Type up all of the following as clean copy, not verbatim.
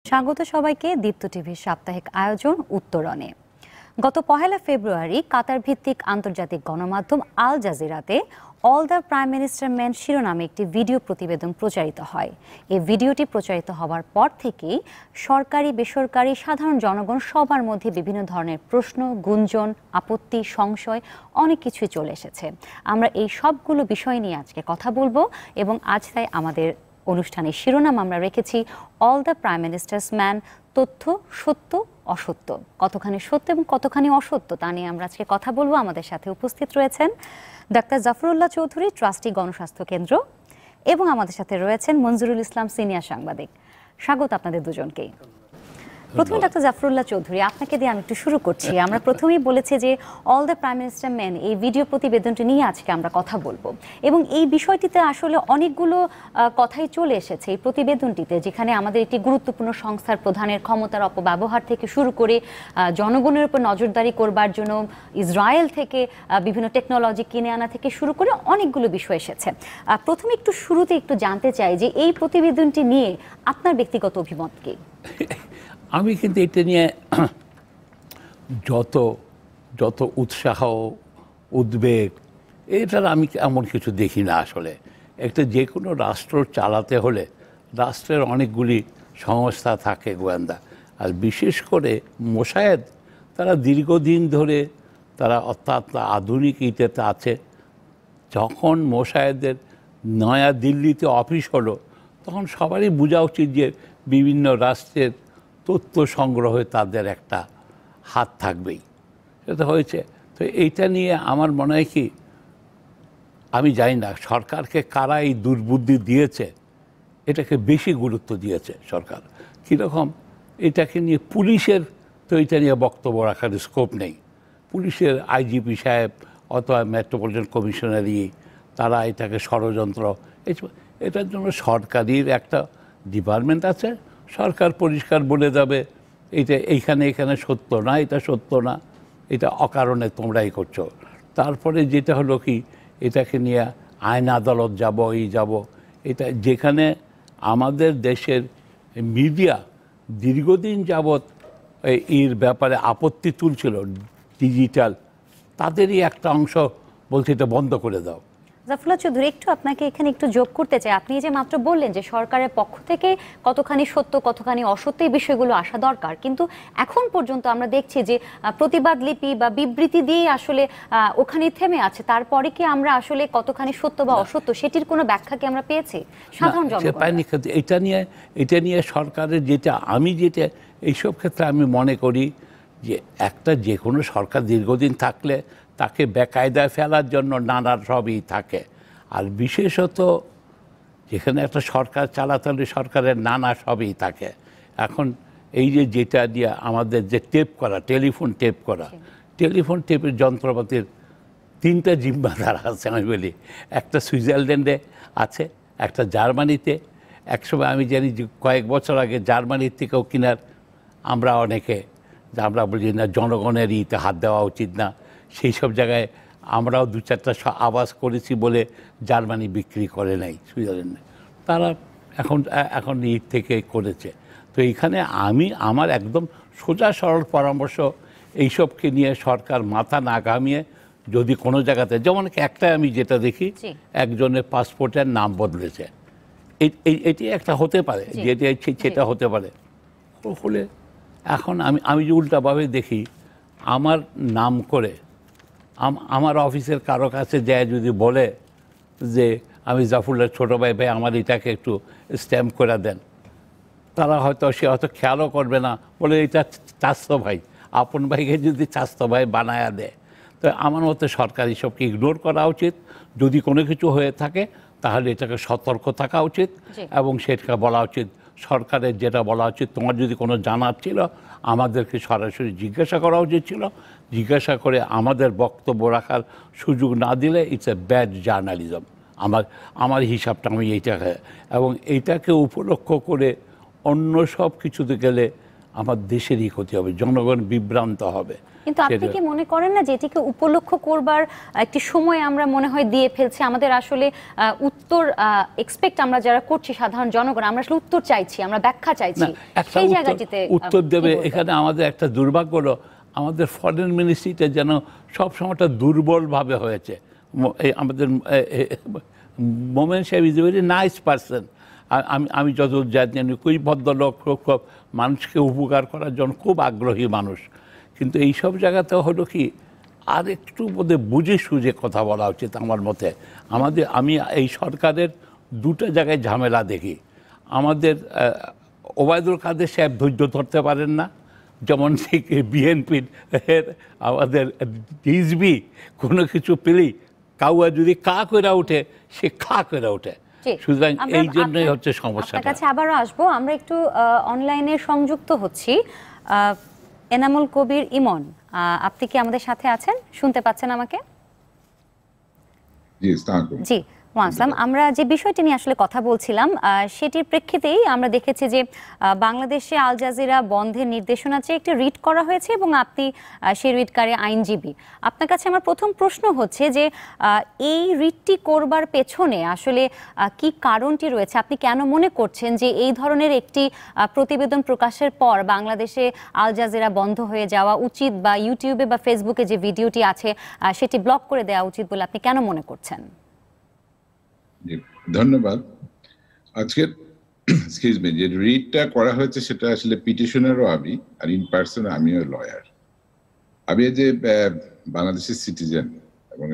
স্বাগত সবাইকে দীপ্ত টিভির সাপ্তাহিক আয়োজন উত্তরণে। গত 1 ফেব্রুয়ারি কাতার ভিত্তিক আন্তর্জাতিক গণমাধ্যম আল জাজিরাতে all the prime minister man শিরোনামে একটি ভিডিও প্রতিবেদন প্রচারিত হয়। এই ভিডিওটি প্রচারিত হওয়ার পর থেকেই সরকারি বেসরকারি সাধারণ জনগণ সবার মধ্যে বিভিন্ন ধরনের প্রশ্ন, গুঞ্জন, আপত্তি, সংশয় অনেক কিছুই চলে এসেছে। আমরা এই সবগুলো বিষয় নিয়ে আজকে কথা বলবো এবং আজ তাই আমাদের অনুষ্ঠানের শিরোনাম আমরা রেখেছি all the prime ministers man, তথ্য, সত্য, অসত্য। কতখানি সত্য এবং কতখানি অসত্য তা নিয়ে আমরা আজকে কথা বলবো। আমাদের সাথে উপস্থিত রয়েছেন ডাক্তার জাফরুল্লাহ চৌধুরী, ট্রাস্টি গণস্বাস্থ্য কেন্দ্র, এবং আমাদের সাথে রয়েছেন মঞ্জুরুল ইসলাম, সিনিয়র সাংবাদিক। স্বাগত আপনাদের দুজনকেই। প্রথমে ডাক্তার জাফরুল্লাহ চৌধুরী, আপনাকে দিয়ে আমি একটু শুরু করছি। আমরা প্রথমেই বলেছি যে all the prime minister man এই ভিডিও প্রতিবেদনটি নিয়ে আজকে আমরা কথা বলবো, এবং এই বিষয়টিতে আসলে অনেকগুলো কথাই চলে এসেছে এই প্রতিবেদনটিতে, যেখানে আমাদের একটি গুরুত্বপূর্ণ সংস্থার প্রধানের ক্ষমতার অপব্যবহার থেকে শুরু করে জনগণের উপর নজরদারি করবার জন্য ইসরায়েল থেকে বিভিন্ন টেকনোলজি কিনে আনা থেকে শুরু করে অনেকগুলো বিষয় এসেছে। প্রথমে একটু শুরুতে একটু জানতে চাই যে এই প্রতিবেদনটি নিয়ে আপনার ব্যক্তিগত অভিমত কি? আমি কিন্তু এটা নিয়ে যত উৎসাহ, উদ্বেগ, এটার আমি এমন কিছু দেখি না। আসলে একটা যে কোনো রাষ্ট্র চালাতে হলে রাষ্ট্রের অনেকগুলি সংস্থা থাকে, গোয়েন্দা, আর বিশেষ করে মোসায়েদ, তারা দীর্ঘদিন ধরে তারা অর্থাৎ আধুনিক ইটেতে আছে। যখন মোসায়েদের নয়া দিল্লিতে অফিস হলো, তখন সবারই বোঝা উচিত যে বিভিন্ন রাষ্ট্রের তথ্য সংগ্রহে তাদের একটা হাত থাকবেই। সেটা হয়েছে। তো এইটা নিয়ে আমার মনে হয় কি, আমি জানি না সরকারকে কারা এই দুর্বুদ্ধি দিয়েছে, এটাকে বেশি গুরুত্ব দিয়েছে সরকার। কীরকম, এটাকে নিয়ে পুলিশের তো এটা নিয়ে বক্তব্য রাখার স্কোপ নেই। পুলিশের আইজিপি সাহেব অথবা মেট্রোপলিটন কমিশনারি, তারা এটাকে ষড়যন্ত্র, এটার জন্য সরকারির একটা ডিপার্টমেন্ট আছে। সরকার পরিষ্কার বলে যাবে এটা এইখানে সত্য না, এটা সত্য না, এটা অকারণে তোমরাই করছো। তারপরে যেটা হলো কি, এটাকে নিয়ে আইন আদালত যাব, এটা যেখানে আমাদের দেশের মিডিয়া দীর্ঘদিন যাবৎ এর ব্যাপারে আপত্তি তুলছিল, ডিজিটাল, তাদেরই একটা অংশ বলছে এটা বন্ধ করে দাও। জাফরুল্লাহ চৌধুরী, একটু আপনাকে এখানে একটু যোগ করতে চাই। আপনি যে মাত্র বললেন যে সরকারের পক্ষ থেকে কতখানি সত্য কতখানি অসত্য এই বিষয়গুলো আসা দরকার, কিন্তু এখন পর্যন্ত আমরা দেখছি যে প্রতিবাদ লিপি বা বিবৃতি দিয়ে আসলে ওখানে থেমে আছে। তারপরে কি আমরা আসলে কতখানি সত্য বা অসত্য সেটির কোনো ব্যাখ্যা কি আমরা পেয়েছি সাধারণ জনগণ? এটা নিয়ে সরকারের যেটা এইসব ক্ষেত্রে আমি মনে করি যে একটা যে কোনো সরকার দীর্ঘদিন থাকলে তাকে বেকায়দায় ফেলার জন্য নানা সবই থাকে। আর বিশেষত যেখানে একটা সরকার চালাতে হলে সরকারের নানা সবই থাকে। এখন এই যেটা দিয়ে আমাদের যে টেপ করা, টেলিফোন টেপের যন্ত্রপাতির 3টা জিম্মাদার আছে। আমি বলি, একটা সুইজারল্যান্ডে আছে, একটা জার্মানিতে। একসময় আমি জানি যে কয়েক বছর আগে জার্মানির থেকেও কেনার আমরা অনেকে আমরা বলি না, জনগণের ইতে হাত দেওয়া উচিত না। সেই সব জায়গায় আমরাও 2-4টা আওয়াজ করেছি বলে জার্মানি বিক্রি করে নাই সুইজারল্যান্ডে। তারা এখন ঈদ থেকে করেছে। তো এইখানে আমার একদম সোজা সরল পরামর্শ, এইসবকে নিয়ে সরকার মাথা না ঘামিয়ে যদি কোনো জায়গাতে, যেমন একটা আমি যেটা দেখি, একজনের পাসপোর্টের নাম বদলেছে, এটি একটা হতে পারে, সেটা হতে পারে। হলে এখন আমি যে উল্টাভাবে দেখি, আমার নাম করে আমার অফিসের কারো কাছে যায় যদি বলে যে আমি জাফরুল্লাহ ছোটো ভাই, আমার এটাকে একটু স্ট্যাম্প করে দেন, তারা সে হয়তো খেয়ালও করবে না, বলে এটা চাস্তো ভাই, আপন ভাইকে যদি চাস্তো ভাই বানায়া দেয়। তো আমার মতে সরকার এসবকে ইগনোর করা উচিত। যদি কোনো কিছু হয়ে থাকে তাহলে এটাকে সতর্ক থাকা উচিত, এবং সেটাকে বলা উচিত, সরকারের যেটা বলা উচিত, তোমার যদি কোনো জানার ছিল আমাদেরকে সরাসরি জিজ্ঞাসা করা উচিত ছিল। জিজ্ঞাসা করে আমাদের বক্তব্য রাখার সুযোগ না দিলে ইটস এ ব্যাড জার্নালিজম। আমার হিসাবটা আমি এইটাকে, এবং এইটাকে উপলক্ষ করে অন্য সব কিছুতে গেলে আমার দেশেরই ক্ষতি হবে, জনগণ বিভ্রান্ত হবে। কিন্তু আপনি কি মনে করেন না যে এটিকে উপলক্ষ করবার একটি সময় আমরা মনে হয় দিয়ে ফেলছি? আমাদের আসলে উত্তর এক্সপেক্ট আমরা যারা করছি সাধারণ জনগণ, আমরা আসলে উত্তর চাইছি, আমরা ব্যাখ্যা চাইছি, সেই জায়গাটিতে উত্তর দেবে। এখানে আমাদের একটা দুর্ভাগ্য হলো আমাদের ফরেন মিনিস্ট্রিটা যেন সবসময়টা দুর্বলভাবে হয়েছে। আমাদের মোমেন সাহেব is a very nice person, আমি যত জানি খুবই ভদ্রলোক, খুব মানুষকে উপকার করার জন্য খুব আগ্রহী মানুষ। কিন্তু এইসব জায়গাতে হলো কি আর একটু বোধহয় বুঝে সুঝে কথা বলা উচিত আমার মতে। আমি এই সরকারের দুটো জায়গায় ঝামেলা দেখি। আমাদের ওবায়দুল কাদের সাহেব ধৈর্য ধরতে পারেন না, যেমন বিএনপির আমাদের হিজবি কোনো কিছু পেলেই কাউয়া যদি কা করে ওঠে সে খা করে ওঠে। সুতরাং এই জন্যই হচ্ছে সমস্যা। কাছে আবারও আসবো, আমরা একটু অনলাইনে সংযুক্ত হচ্ছি। এনামুল কবির ইমন, আপনি কি আমাদের সাথে আছেন? শুনতে পাচ্ছেন আমাকে? জি, আসসালাম। আমরা যে বিষয়টি নিয়ে আসলে কথা বলছিলাম সেটির প্রেক্ষিতেই আমরা দেখেছি যে বাংলাদেশে আল জাজিরা বন্ধের নির্দেশনা চেয়ে একটি রিট করা হয়েছে এবং আপনি সেই রিটকারী আইনজীবী। আপনার কাছে আমার প্রথম প্রশ্ন হচ্ছে যে এই রিটটি করবার পেছনে আসলে কি কারণটি রয়েছে? আপনি কেন মনে করছেন যে এই ধরনের একটি প্রতিবেদন প্রকাশের পর বাংলাদেশে আল জাজিরা বন্ধ হয়ে যাওয়া উচিত, বা ইউটিউবে বা ফেসবুকে যে ভিডিওটি আছে সেটি ব্লক করে দেওয়া উচিত বলে আপনি কেন মনে করছেন? ধন্যবাদ। আজকের যে রিটটা করা হয়েছে সেটা আসলে পিটিশনারও আমি, আর ইন পার্সন আমিও লয়ার। আমি যে বাংলাদেশের সিটিজেন এবং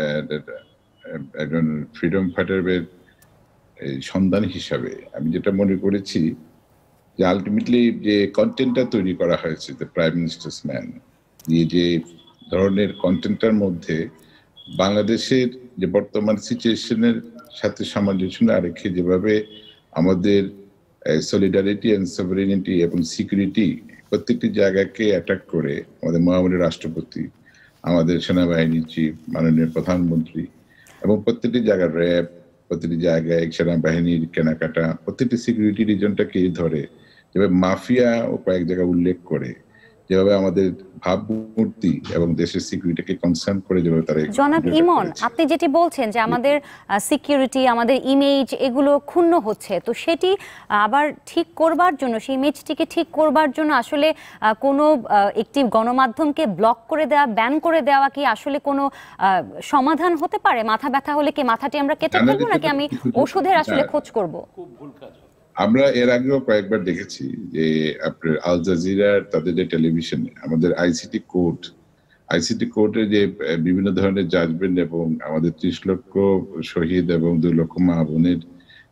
একজন ফ্রিডম ফাইটারের সন্তান হিসাবে আমি যেটা মনে করেছি যে আলটিমেটলি যে কন্টেন্টটা তৈরি করা হয়েছে দ্য প্রাইম মিনিস্টার্স ম্যান, যে ধরনের কন্টেন্টটার মধ্যে বাংলাদেশের যে বর্তমান সিচুয়েশনের সাথে সামঞ্জস্য রেখে যেভাবে আমাদের সলিডারিটি অ্যান্ড সভারেনিটি এবং সিকিউরিটি প্রত্যেকটি জায়গাকে অ্যাটাক করে আমাদের মহামান্য রাষ্ট্রপতি, আমাদের সেনাবাহিনীর চিফ, মাননীয় প্রধানমন্ত্রী এবং প্রত্যেকটি জায়গার র্যাব, প্রতিটি জায়গায় সেনাবাহিনীর কেনাকাটা, প্রত্যেকটি সিকিউরিটি রিজনটাকে ধরে যেভাবে মাফিয়া ও কয়েক জায়গায় উল্লেখ করে, যেভাবে আমাদের ভাবমূর্তি এবং দেশের সিকিউরিটিকে কনসার্ন করে যেভাবে তারা। জনাব ইমন, আপনি যেটি বলছেন যে আমাদের সিকিউরিটি, আমাদের ইমেজ এগুলো ক্ষুণ্ণ হচ্ছে, তো সেটি আবার ঠিক করবার জন্য, সেই ইমেজটিকে ঠিক করবার জন্য আসলে কোনো একটি গণমাধ্যমকে ব্লক করে দেওয়া, ব্যান করে দেওয়া কি আসলে কোনো সমাধান হতে পারে? মাথা ব্যথা হলে কি মাথাটি আমরা কেটে ফেলবো, নাকি আমি ওষুধের আসলে খোঁজ করব? খুব ভুল কাজ। আমরা এর আগেও কয়েকবার দেখেছি যে আপনার আল জাজিরার তাদের যে টেলিভিশনে আমাদের আইসিটি কোর্টে যে বিভিন্ন ধরনের জাজমেন্ট এবং আমাদের 30 লক্ষ শহীদ এবং 2 লক্ষ মা বোনের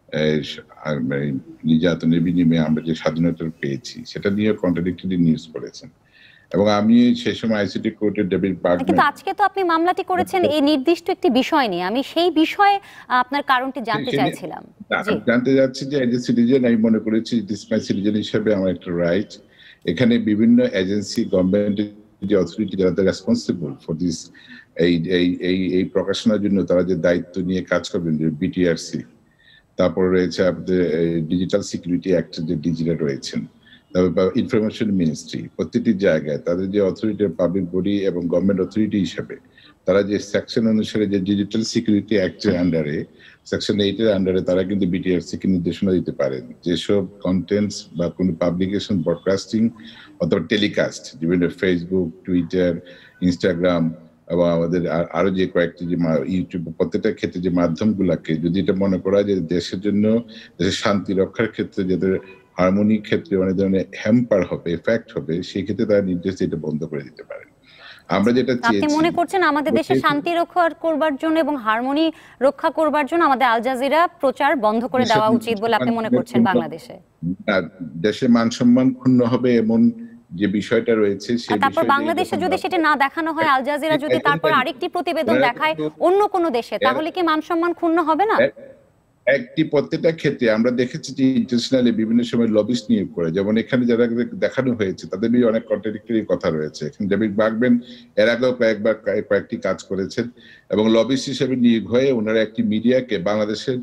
নির্যাতনের বিনিময়ে আমরা যে স্বাধীনতা পেয়েছি সেটা নিয়ে কন্ট্রাডিক্টরি নিউজ করেছেন। এবং আমি সেই সময় আইসিটি কোর্টের ডেভিড বার্গম্যান, কিন্তু আজকে তো আপনি মামলাটি করেছেন এই নির্দিষ্ট একটি বিষয় নিয়ে, আমি সেই বিষয়ে আপনার কারণটি জানতে চাইছিলাম। জানতে যাচ্ছি যে এজ এ সিটিজেন আমি মনে করেছি দিস মাই সিটিজেন হিসেবে আমার একটা রাইট। এখানে বিভিন্ন এজেন্সি, গভর্নমেন্টের যে অথরিটি যারা রেসপন্সিবল ফর দিস, এই প্রকাশনার জন্য তারা যে দায়িত্ব নিয়ে কাজ করবেন, যে বিটিআরসি, তারপর রয়েছে আপনাদের ডিজিটাল সিকিউরিটি অ্যাক্টের যে ডিজিরা রয়েছেন, ইনফরমেশন মিনিস্ট্রি, প্রত্যেকটি জায়গায় তাদের যে অথরিটি, পাবলিক বডি এবং গভর্নমেন্ট অথরিটি হিসেবে তারা যে সেকশন অনুসারে যে ডিজিটাল সিকিউরিটি অ্যাক্টের আন্ডারে, সেকশন 8 এর আন্ডারে তারা কিন্তু বিটিআরসি কে নির্দেশনা দিতে পারেন যেসব কন্টেন্টস বা কোনো পাবলিকেশন, ব্রডকাস্টিং অথবা টেলিকাস্ট, বিভিন্ন ফেসবুক, টুইটার, ইনস্টাগ্রাম এবং আমাদের আরো যে কয়েকটি যে ইউটিউব, প্রত্যেকটা ক্ষেত্রে যে মাধ্যমগুলোকে যদি এটা মনে করা যে দেশের জন্য, দেশের শান্তি রক্ষার ক্ষেত্রে যাদের হারমোনির ক্ষেত্রে অনেক ধরনের হ্যাম্পার হবে, এফেক্ট হবে, সেই ক্ষেত্রে তারা নির্দেশ এটা বন্ধ করে দিতে পারেন। আমরা যেটা চেয়েছি, আপনি মনে করছেন আমাদের দেশে শান্তি রক্ষা করবার জন্য এবং হারমোনি রক্ষা করবার জন্য আমাদের আল জাজিরা প্রচার বন্ধ করে দেওয়া উচিত বলে আপনি মনে করছেন? বাংলাদেশে দেশের মান সম্মান ক্ষুণ্ণ হবে এমন যে বিষয়টা রয়েছে, সেই তারপর বাংলাদেশে যদি সেটা না দেখানো হয়, আল জাজিরা যদি তারপর আরেকটি প্রতিবেদন দেখায় অন্য কোনো দেশে, তাহলে কি মান সম্মান ক্ষুণ্ণ হবে না? একটি প্রত্যেকটা ক্ষেত্রে আমরা দেখেছি যে ইন্টারন্যাশনালি বিভিন্ন সময় লবিস্ট নিয়োগ করে, যেমন এখানে যারা দেখানো হয়েছে তাদের নিয়ে অনেক কন্ট্রাডিক্টরি কথা রয়েছে। এখানে ডেভিড বার্গম্যান এর আগেও কয়েকটি কাজ করেছেন এবং লবিস্ট হিসেবে নিয়োগ হয়ে ওনারা একটি মিডিয়াকে, বাংলাদেশের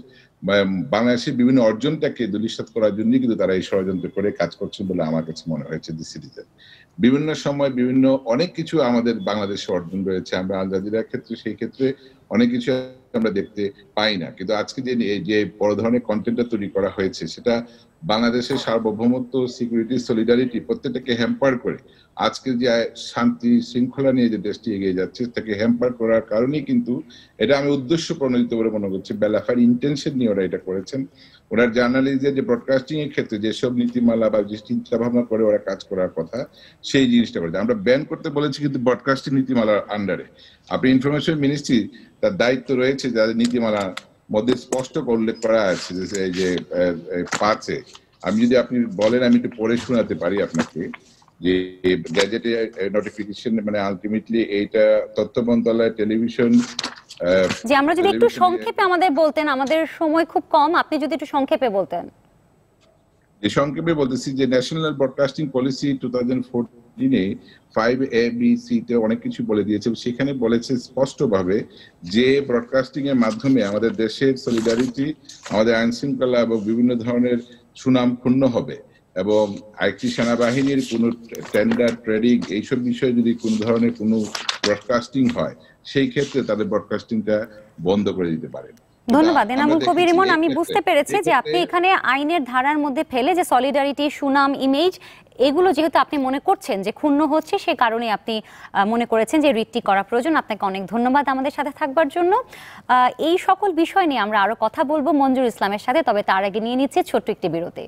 বাংলাদেশের বিভিন্ন অর্জনটাকে ধূলিসাৎ করার জন্য কিন্তু তারা এই ষড়যন্ত্র করে কাজ করছে বলে আমার কাছে মনে হয়েছে দি সিটিজেন। বিভিন্ন সময় বিভিন্ন অনেক কিছু আমাদের বাংলাদেশে অর্জন রয়েছে, আমরা আল জাজিরার ক্ষেত্রে সেই ক্ষেত্রে অনেক কিছু আমরা দেখতে পাই না, কিন্তু আজকে যে বড় ধরনের কন্টেন্টটা তৈরি করা হয়েছে সেটা বাংলাদেশের সার্বভৌমত্ব, সিকিউরিটি, সলিডারিটি প্রত্যেকটাকে হ্যাম্পার করে আজকে যে শান্তি শৃঙ্খলা নিয়ে যে দেশটি এগিয়ে যাচ্ছে তাকে হ্যাম্পার করার কারণেই কিন্তু এটা আমি উদ্দেশ্য প্রণোদিত বলে মনে করছি। বেলাফার ইন্টেনশন নিয়ে ওরা এটা করেছেন। ওরা জার্নালিজমের যে ব্রডকাস্টিং এর ক্ষেত্রে যেসব নীতিমালা বা যে চিন্তা ভাবনা করে ওরা কাজ করার কথা সেই জিনিসটা করেছে। আমরা ব্যান করতে বলেছি কিন্তু ব্রডকাস্টিং নীতিমালার আন্ডারে। আপনি ইনফরমেশন মিনিস্ট্রি তার দায়িত্ব রয়েছে, যাদের নীতিমালার মধ্যে স্পষ্ট উল্লেখ করা আছে যে 5-এ। আমি যদি আপনি বলেন আমি একটু পড়ে শোনাতে পারি আপনাকে যে গ্যাজেটে নোটিফিকেশন, মানে আলটিমেটলি এইটা তথ্য মন্ত্রণালয় টেলিভিশন। যে আমরা যদি একটু সংক্ষেপে আমাদের বলতেন, আমাদের সময় খুব কম, আপনি যদি একটু সংক্ষেপে বলতেন। যে সংক্ষেপে বলতেছি যে ন্যাশনাল ব্রডকাস্টিং পলিসি 2014-এ 5ABC তে অনেক কিছু বলে দিয়েছে। সেখানে বলেছে স্পষ্টভাবে যে ব্রডকাস্টিং এর মাধ্যমে আমাদের দেশের সলিডারিটি, আমাদের আইন শৃঙ্খলা এবং বিভিন্ন ধরনের সুনাম ক্ষুণ্ণ হবে, এবং আরেকটি সেনাবাহিনীর কোনো টেন্ডার, ট্রেডিং এইসব বিষয়ে যদি কোনো ধরনের কোনো ব্রডকাস্টিং হয় সেই ক্ষেত্রে তাদের ব্রডকাস্টিংটা বন্ধ করে দিতে পারে। ধন্যবাদ এনামুল কবির ইমন। আমি বুঝতে পেরেছি যে আপনি এখানে আইনের ধারার মধ্যে ফেলে যে সলিডারিটি, সুনাম, ইমেজ এগুলো যেহেতু আপনি মনে করছেন যে ক্ষুণ্ণ হচ্ছে, সে কারণে আপনি মনে করেছেন যে রিটটি করা প্রয়োজন। আপনাকে অনেক ধন্যবাদ আমাদের সাথে থাকবার জন্য। এই সকল বিষয় নিয়ে আমরা আরো কথা বলবো মঞ্জুর ইসলামের সাথে, তবে তার আগে নিয়ে নিচ্ছে ছোট্ট একটি বিরতি।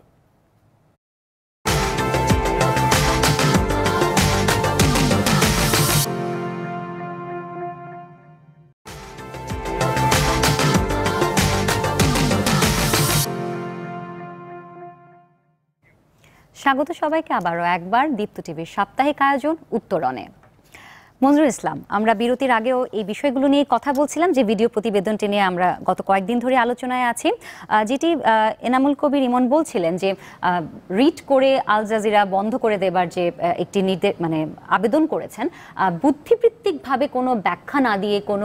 স্বাগত সবাইকে আবারও একবার দীপ্ত টিভির সাপ্তাহিক আয়োজন উত্তরণে। মঞ্জুর ইসলাম, আমরা বিরতির আগেও এই বিষয়গুলো নিয়ে কথা বলছিলাম যে ভিডিও প্রতিবেদনটি নিয়ে আমরা গত কয়েকদিন ধরে আলোচনায় আছি, যেটি এনামুল কবির ইমন বলছিলেন যে রিট করে আল জাজিরা বন্ধ করে দেবার যে একটি আবেদন করেছেন, বুদ্ধিবৃত্তিকভাবে কোনো ব্যাখ্যা না দিয়ে, কোনো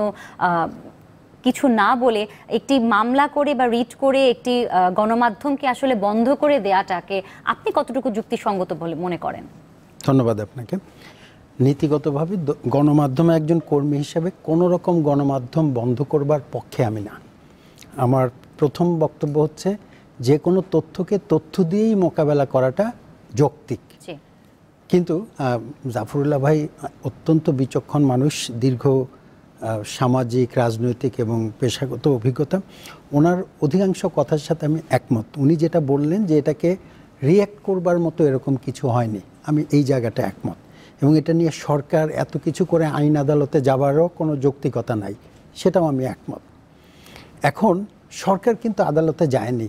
কিছু না বলে একটি মামলা করে বা রিট করে একটি গণমাধ্যমকে আসলে বন্ধ করে দেয়াটাকে আপনি কতটুকু যুক্তিসঙ্গত বলে মনে করেন? ধন্যবাদ আপনাকে। নীতিগতভাবে গণমাধ্যমে একজন কর্মী হিসেবে কোনো রকম গণমাধ্যম বন্ধ করবার পক্ষে আমি না। আমার প্রথম বক্তব্য হচ্ছে যে কোনো তথ্যকে তথ্য দিয়েই মোকাবেলা করাটা যৌক্তিক। কিন্তু জাফরুল্লাহ ভাই অত্যন্ত বিচক্ষণ মানুষ, দীর্ঘ সামাজিক, রাজনৈতিক এবং পেশাগত অভিজ্ঞতা। ওনার অধিকাংশ কথার সাথে আমি একমত। উনি যেটা বললেন যে এটাকে রিয়্যাক্ট করবার মতো এরকম কিছু হয়নি, আমি এই জায়গাটা একমত। এবং এটা নিয়ে সরকার এত কিছু করে আইন আদালতে যাবারও কোনো যৌক্তিকতা নাই, সেটাও আমি একমত। এখন সরকার কিন্তু আদালতে যায়নি।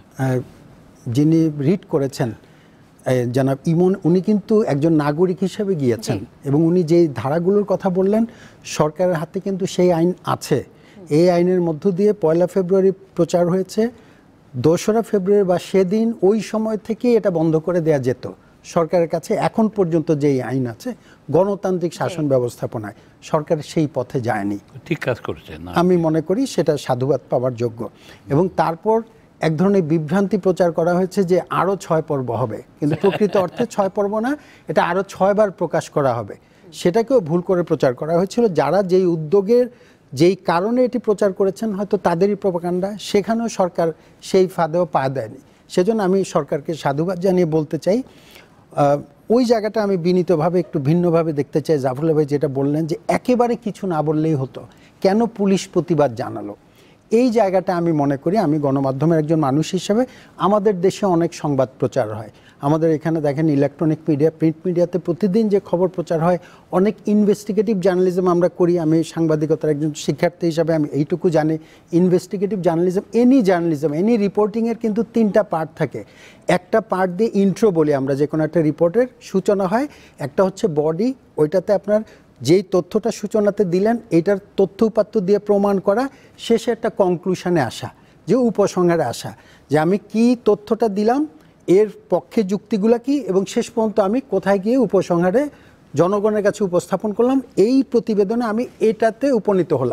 যিনি রিট করেছেন জনাব ইমন, উনি কিন্তু একজন নাগরিক হিসেবে গিয়েছেন, এবং উনি যে ধারাগুলোর কথা বললেন সরকারের হাতে কিন্তু সেই আইন আছে। এই আইনের মধ্য দিয়ে 1 ফেব্রুয়ারি প্রচার হয়েছে, 2রা ফেব্রুয়ারি বা সেদিন ওই সময় থেকে এটা বন্ধ করে দেয়া যেত। সরকারের কাছে এখন পর্যন্ত যেই আইন আছে গণতান্ত্রিক শাসন ব্যবস্থাপনায় সরকার সেই পথে যায়নি। ঠিক কাজ করছে না, আমি মনে করি সেটা সাধুবাদ পাওয়ার যোগ্য। এবং তারপর এক ধরনের বিভ্রান্তি প্রচার করা হয়েছে যে আরও 6 পর্ব হবে, কিন্তু প্রকৃত অর্থে 6 পর্ব না, এটা আরও 6 বার প্রকাশ করা হবে। সেটাকেও ভুল করে প্রচার করা হয়েছিল। যারা যেই উদ্যোগের, যেই কারণে এটি প্রচার করেছেন হয়তো তাদেরই প্রোপাগান্ডা, সেখানেও সরকার সেই ফাঁদেও পা দেয়নি। সেজন্য আমি সরকারকে সাধুবাদ জানিয়ে বলতে চাই, ওই জায়গাটা আমি বিনীতভাবে একটু ভিন্নভাবে দেখতে চাই। জাফরুল্লাহ ভাই যেটা বললেন যে একেবারে কিছু না বললেই হতো, কেন পুলিশ প্রতিবাদ জানালো, এই জায়গাটা আমি মনে করি, আমি গণমাধ্যমের একজন মানুষ হিসেবে, আমাদের দেশে অনেক সংবাদ প্রচার হয়। আমাদের এখানে দেখেন ইলেকট্রনিক মিডিয়া, প্রিন্ট মিডিয়াতে প্রতিদিন যে খবর প্রচার হয়, অনেক ইনভেস্টিগেটিভ জার্নালিজম আমরা করি। আমি সাংবাদিকতার একজন শিক্ষার্থী হিসাবে আমি এইটুকু জানি, ইনভেস্টিগেটিভ জার্নালিজম, এনি রিপোর্টিংয়ের কিন্তু 3টা পার্ট থাকে। একটা পার্ট দিয়ে ইন্ট্রো বলি আমরা, যে কোনো একটা রিপোর্টের সূচনা হয়। একটা হচ্ছে বডি, ওইটাতে আপনার যেই তথ্যটা সূচনাতে দিলেন এটার তথ্য উপাত্ত দিয়ে প্রমাণ করা, শেষে একটা কনক্লুশনে আসা, যে উপসংহারে আসা, যে আমি কি তথ্যটা দিলাম, এর পক্ষে যুক্তিগুলা কি, এবং শেষ পর্যন্ত আমি কোথায় গিয়ে উপসংহারে জনগণের কাছে উপস্থাপন করলাম, এই প্রতিবেদনে আমি এটাতে উপনীত হলাম।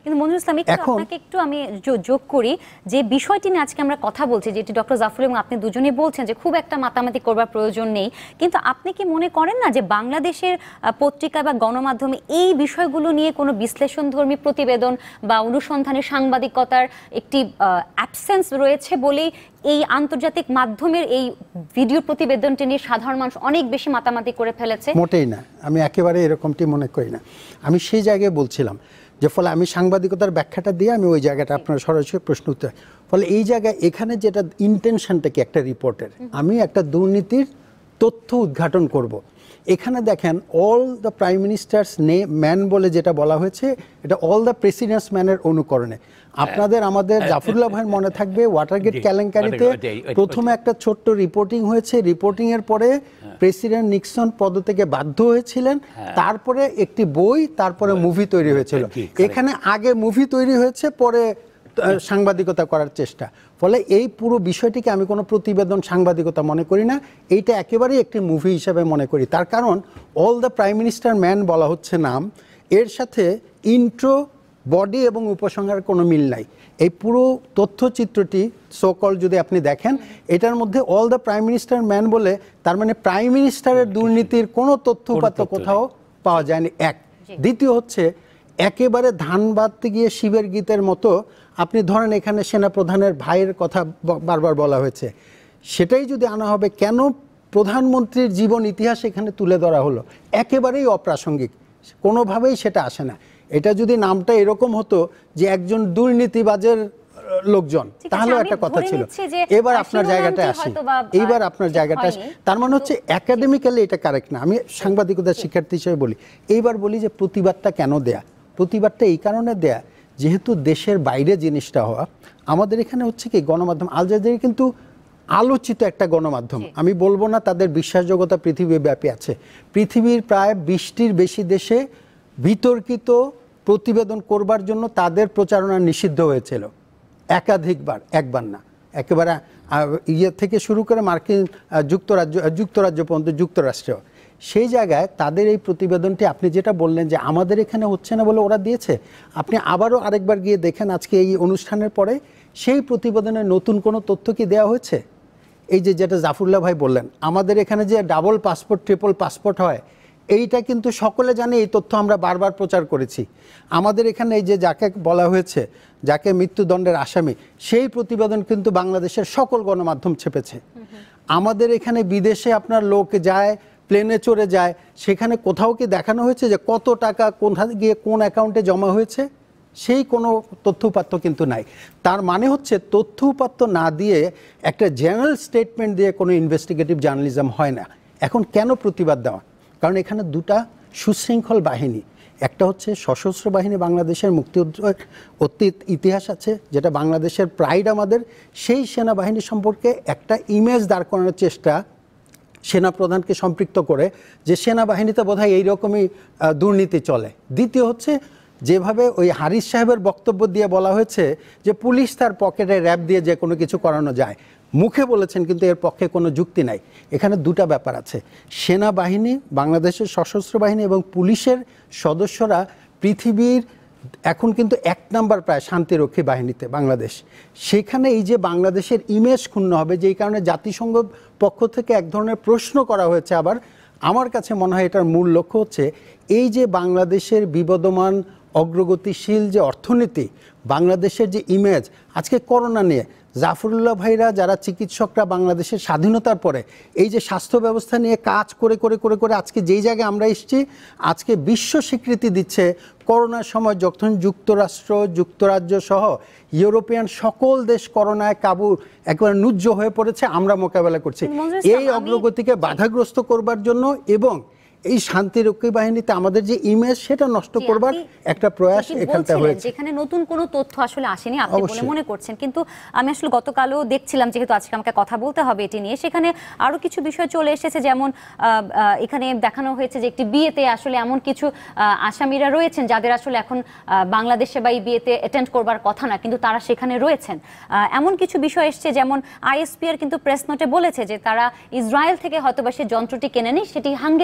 কিন্তু মনিরুল ইসলাম আপনাকে একটু আমি যোগ করি যে বিষয়টি নিয়ে আজকে আমরা কথা বলছি, যেটি ডক্টর জাফর এবং আপনি দুজনেই বলছেন যে খুব একটা মাতামাতি করবার প্রয়োজন নেই, কিন্তু আপনি কি মনে করেন না যে বাংলাদেশের পত্রিকা বা গণমাধ্যমে এই বিষয়গুলো নিয়ে কোনো বিশ্লেষণধর্মী প্রতিবেদন বা অনুসন্ধানী সাংবাদিকতার একটি অ্যাবসেন্স রয়েছে বলেই এই আন্তর্জাতিক মাধ্যমের এই ভিডিও প্রতিবেদনটি নিয়ে সাধারণ মানুষ অনেক বেশি মাতামাতি করে ফেলেছে? মোটেই না, আমি একেবারে এরকমটি মনে করি না। আমি সেই জায়গায় বলছিলাম যে ফলে আমি সাংবাদিকতার ব্যাখ্যাটা দিয়ে আমি ওই জায়গাটা আপনার সরাসরি প্রশ্ন উত্তর, ফলে এই জায়গায় এখানে যেটা ইন্টেনশনটা কি একটা রিপোর্টের, আমি একটা দুর্নীতির তথ্য উদ্ঘাটন করব। এখানে দেখেন all the prime ministers man বলে যেটা বলা হয়েছে, এটা অল দ্য প্রেসিডেন্টস ম্যানের অনুকরণে। আপনাদের আমাদের জাফরুল্লাহ ভাইয়ের মনে থাকবে ওয়াটারগেট কেলেঙ্কারিতে প্রথমে একটা ছোট্ট রিপোর্টিং হয়েছে, রিপোর্টিং এর পরে প্রেসিডেন্ট নিক্সন পদ থেকে বাধ্য হয়েছিলেন, তারপরে একটি বই, তারপরে মুভি তৈরি হয়েছিল। এখানে আগে মুভি তৈরি হয়েছে, পরে সাংবাদিকতা করার চেষ্টা। ফলে এই পুরো বিষয়টিকে আমি কোনো প্রতিবেদন সাংবাদিকতা মনে করি না, এইটা একেবারেই একটি মুভি হিসাবে মনে করি। তার কারণ all the prime minister man বলা হচ্ছে নাম, এর সাথে ইন্ট্রো, বডি এবং উপসংহারের কোনো মিল নাই। এই পুরো তথ্যচিত্রটি সোকল যদি আপনি দেখেন, এটার মধ্যে all the prime minister man বলে, তার মানে প্রাইম মিনিস্টারের দুর্নীতির কোনো তথ্য উপাত্ত কোথাও পাওয়া যায়নি। এক, দ্বিতীয় হচ্ছে একেবারে ধান বাঁধতে গিয়ে শিবের গীতের মতো আপনি ধরেন এখানে সেনাপ্রধানের ভাইয়ের কথা বারবার বলা হয়েছে, সেটাই যদি আনা হবে, কেন প্রধানমন্ত্রীর জীবন ইতিহাস এখানে তুলে ধরা হলো, একেবারেই অপ্রাসঙ্গিক, কোনোভাবেই সেটা আসে না। এটা যদি নামটা এরকম হতো যে একজন দুর্নীতিবাজের লোকজন, তাহলে একটা কথা ছিল। এবার আপনার জায়গাটা আসি, এইবার আপনার জায়গাটা আসি, তার মানে হচ্ছে একাডেমিক্যালি এটা কারেক্ট না। আমি সাংবাদিকতার শিক্ষার্থী হিসেবে বলি, এইবার বলি যে প্রতিবাদটা কেন দেয়া। প্রতিবাদটা এই কারণে দেয়া, যেহেতু দেশের বাইরে জিনিসটা হওয়া, আমাদের এখানে হচ্ছে কি গণমাধ্যম আল জাজিরা কিন্তু আলোচিত একটা গণমাধ্যম। আমি বলবো না তাদের বিশ্বাসযোগ্যতা পৃথিবীব্যাপী আছে। পৃথিবীর প্রায় 20টির বেশি দেশে বিতর্কিত প্রতিবেদন করবার জন্য তাদের প্রচারণা নিষিদ্ধ হয়েছিল একাধিকবার, একবার না, একেবারে ইয়ে থেকে শুরু করে মার্কিন যুক্তরাজ্য পর্যন্ত, যুক্তরাষ্ট্র। সেই জায়গায় তাদের এই প্রতিবেদনটি আপনি যেটা বললেন যে আমাদের এখানে হচ্ছে না বলে ওরা দিয়েছে, আপনি আবারও আরেকবার গিয়ে দেখেন আজকে এই অনুষ্ঠানের পরে সেই প্রতিবেদনে নতুন কোনো তথ্য কি দেওয়া হয়েছে? এই যে যেটা জাফরুল্লাহ ভাই বললেন, আমাদের এখানে যে ডাবল পাসপোর্ট, ট্রিপল পাসপোর্ট হয়, এইটা কিন্তু সকলে জানে, এই তথ্য আমরা বারবার প্রচার করেছি। আমাদের এখানে এই যে যাকে বলা হয়েছে, যাকে মৃত্যুদণ্ডের আসামি, সেই প্রতিবেদন কিন্তু বাংলাদেশের সকল গণমাধ্যম ছেপেছে। আমাদের এখানে বিদেশে আপনার লোক যায়, প্লেনে চড়ে যায়, সেখানে কোথাও কি দেখানো হয়েছে যে কত টাকা কোথায় গিয়ে কোন অ্যাকাউন্টে জমা হয়েছে? সেই কোনো তথ্য উপাত্ত কিন্তু নাই। তার মানে হচ্ছে তথ্য উপাত্ত না দিয়ে একটা জেনারেল স্টেটমেন্ট দিয়ে কোনো ইনভেস্টিগেটিভ জার্নালিজম হয় না। এখন কেন প্রতিবাদ দেওয়া? কারণ এখানে দুটা সুশৃঙ্খল বাহিনী, একটা হচ্ছে সশস্ত্র বাহিনী, বাংলাদেশের মুক্তিযুদ্ধের অতীত ইতিহাস আছে, যেটা বাংলাদেশের প্রাইড আমাদের, সেই সেনাবাহিনী সম্পর্কে একটা ইমেজ দাঁড় করানোর চেষ্টা সেনাপ্রধানকে সম্পৃক্ত করে যে সেনাবাহিনীতে বোধহয় এইরকমই দুর্নীতি চলে। দ্বিতীয় হচ্ছে যেভাবে ওই হারিস সাহেবের বক্তব্য দিয়ে বলা হয়েছে যে পুলিশ তার পকেটে র্যাব দিয়ে যে কোনো কিছু করানো যায়, মুখে বলেছেন কিন্তু এর পক্ষে কোনো যুক্তি নাই। এখানে দুটা ব্যাপার আছে, সেনাবাহিনী, বাংলাদেশের সশস্ত্র বাহিনী এবং পুলিশের সদস্যরা পৃথিবীর এখন কিন্তু 1 নাম্বার প্রায় শান্তিরক্ষী বাহিনীতে বাংলাদেশ। সেখানে এই যে বাংলাদেশের ইমেজ ক্ষুণ্ণ হবে, যেই কারণে জাতিসংঘ পক্ষ থেকে এক ধরনের প্রশ্ন করা হয়েছে। আবার আমার কাছে মনে হয় এটার মূল লক্ষ্য হচ্ছে এই যে বাংলাদেশের বিবদমান অগ্রগতিশীল যে অর্থনীতি, বাংলাদেশের যে ইমেজ, আজকে করোনা নিয়ে জাফরুল্লাহ ভাইরা যারা চিকিৎসকরা বাংলাদেশের স্বাধীনতার পরে এই যে স্বাস্থ্য ব্যবস্থা নিয়ে কাজ করে করে করে করে আজকে যেই জায়গায় আমরা এসেছি, আজকে বিশ্ব স্বীকৃতি দিচ্ছে। করোনার সময় যখন যুক্তরাষ্ট্র, যুক্তরাজ্য সহ ইউরোপিয়ান সকল দেশ করোনায় কাবু একেবারে নুজ্জ হয়ে পড়েছে, আমরা মোকাবেলা করছি। এই অগ্রগতিকে বাধাগ্রস্ত করবার জন্য এবং এই শান্তিরক্ষী বাহিনীতে আমাদের যে ইমেজ, সেটা নষ্ট করবার একটা প্রয়াস এখানটা হয়েছে। যেখানে নতুন কোনো তথ্য আসলে আসেনি আপনি বলে মনে করছেন, কিন্তু আমি আসলে গতকালও দেখছিলাম, যেহেতু আজকে আমাকে কথা বলতে হবে এটি নিয়ে, সেখানে আরো কিছু বিষয় চলে এসেছে। যেমন এখানে দেখানো হয়েছে যে একটি বিয়েতে আসলে এমন কিছু আসামিরা রয়েছেন যাদের আসলে এখন বাংলাদেশে বা এই বিয়েতে অ্যাটেন্ড করবার কথা না, কিন্তু তারা সেখানে রয়েছেন। এমন কিছু বিষয় এসছে, যেমন আইএসপিআর কিন্তু প্রেস নোটে বলেছে যে তারা ইসরায়েল থেকে হয়তো বা সে যন্ত্রটি কেনেনি, সেটি হাঙ্গেরি থেকে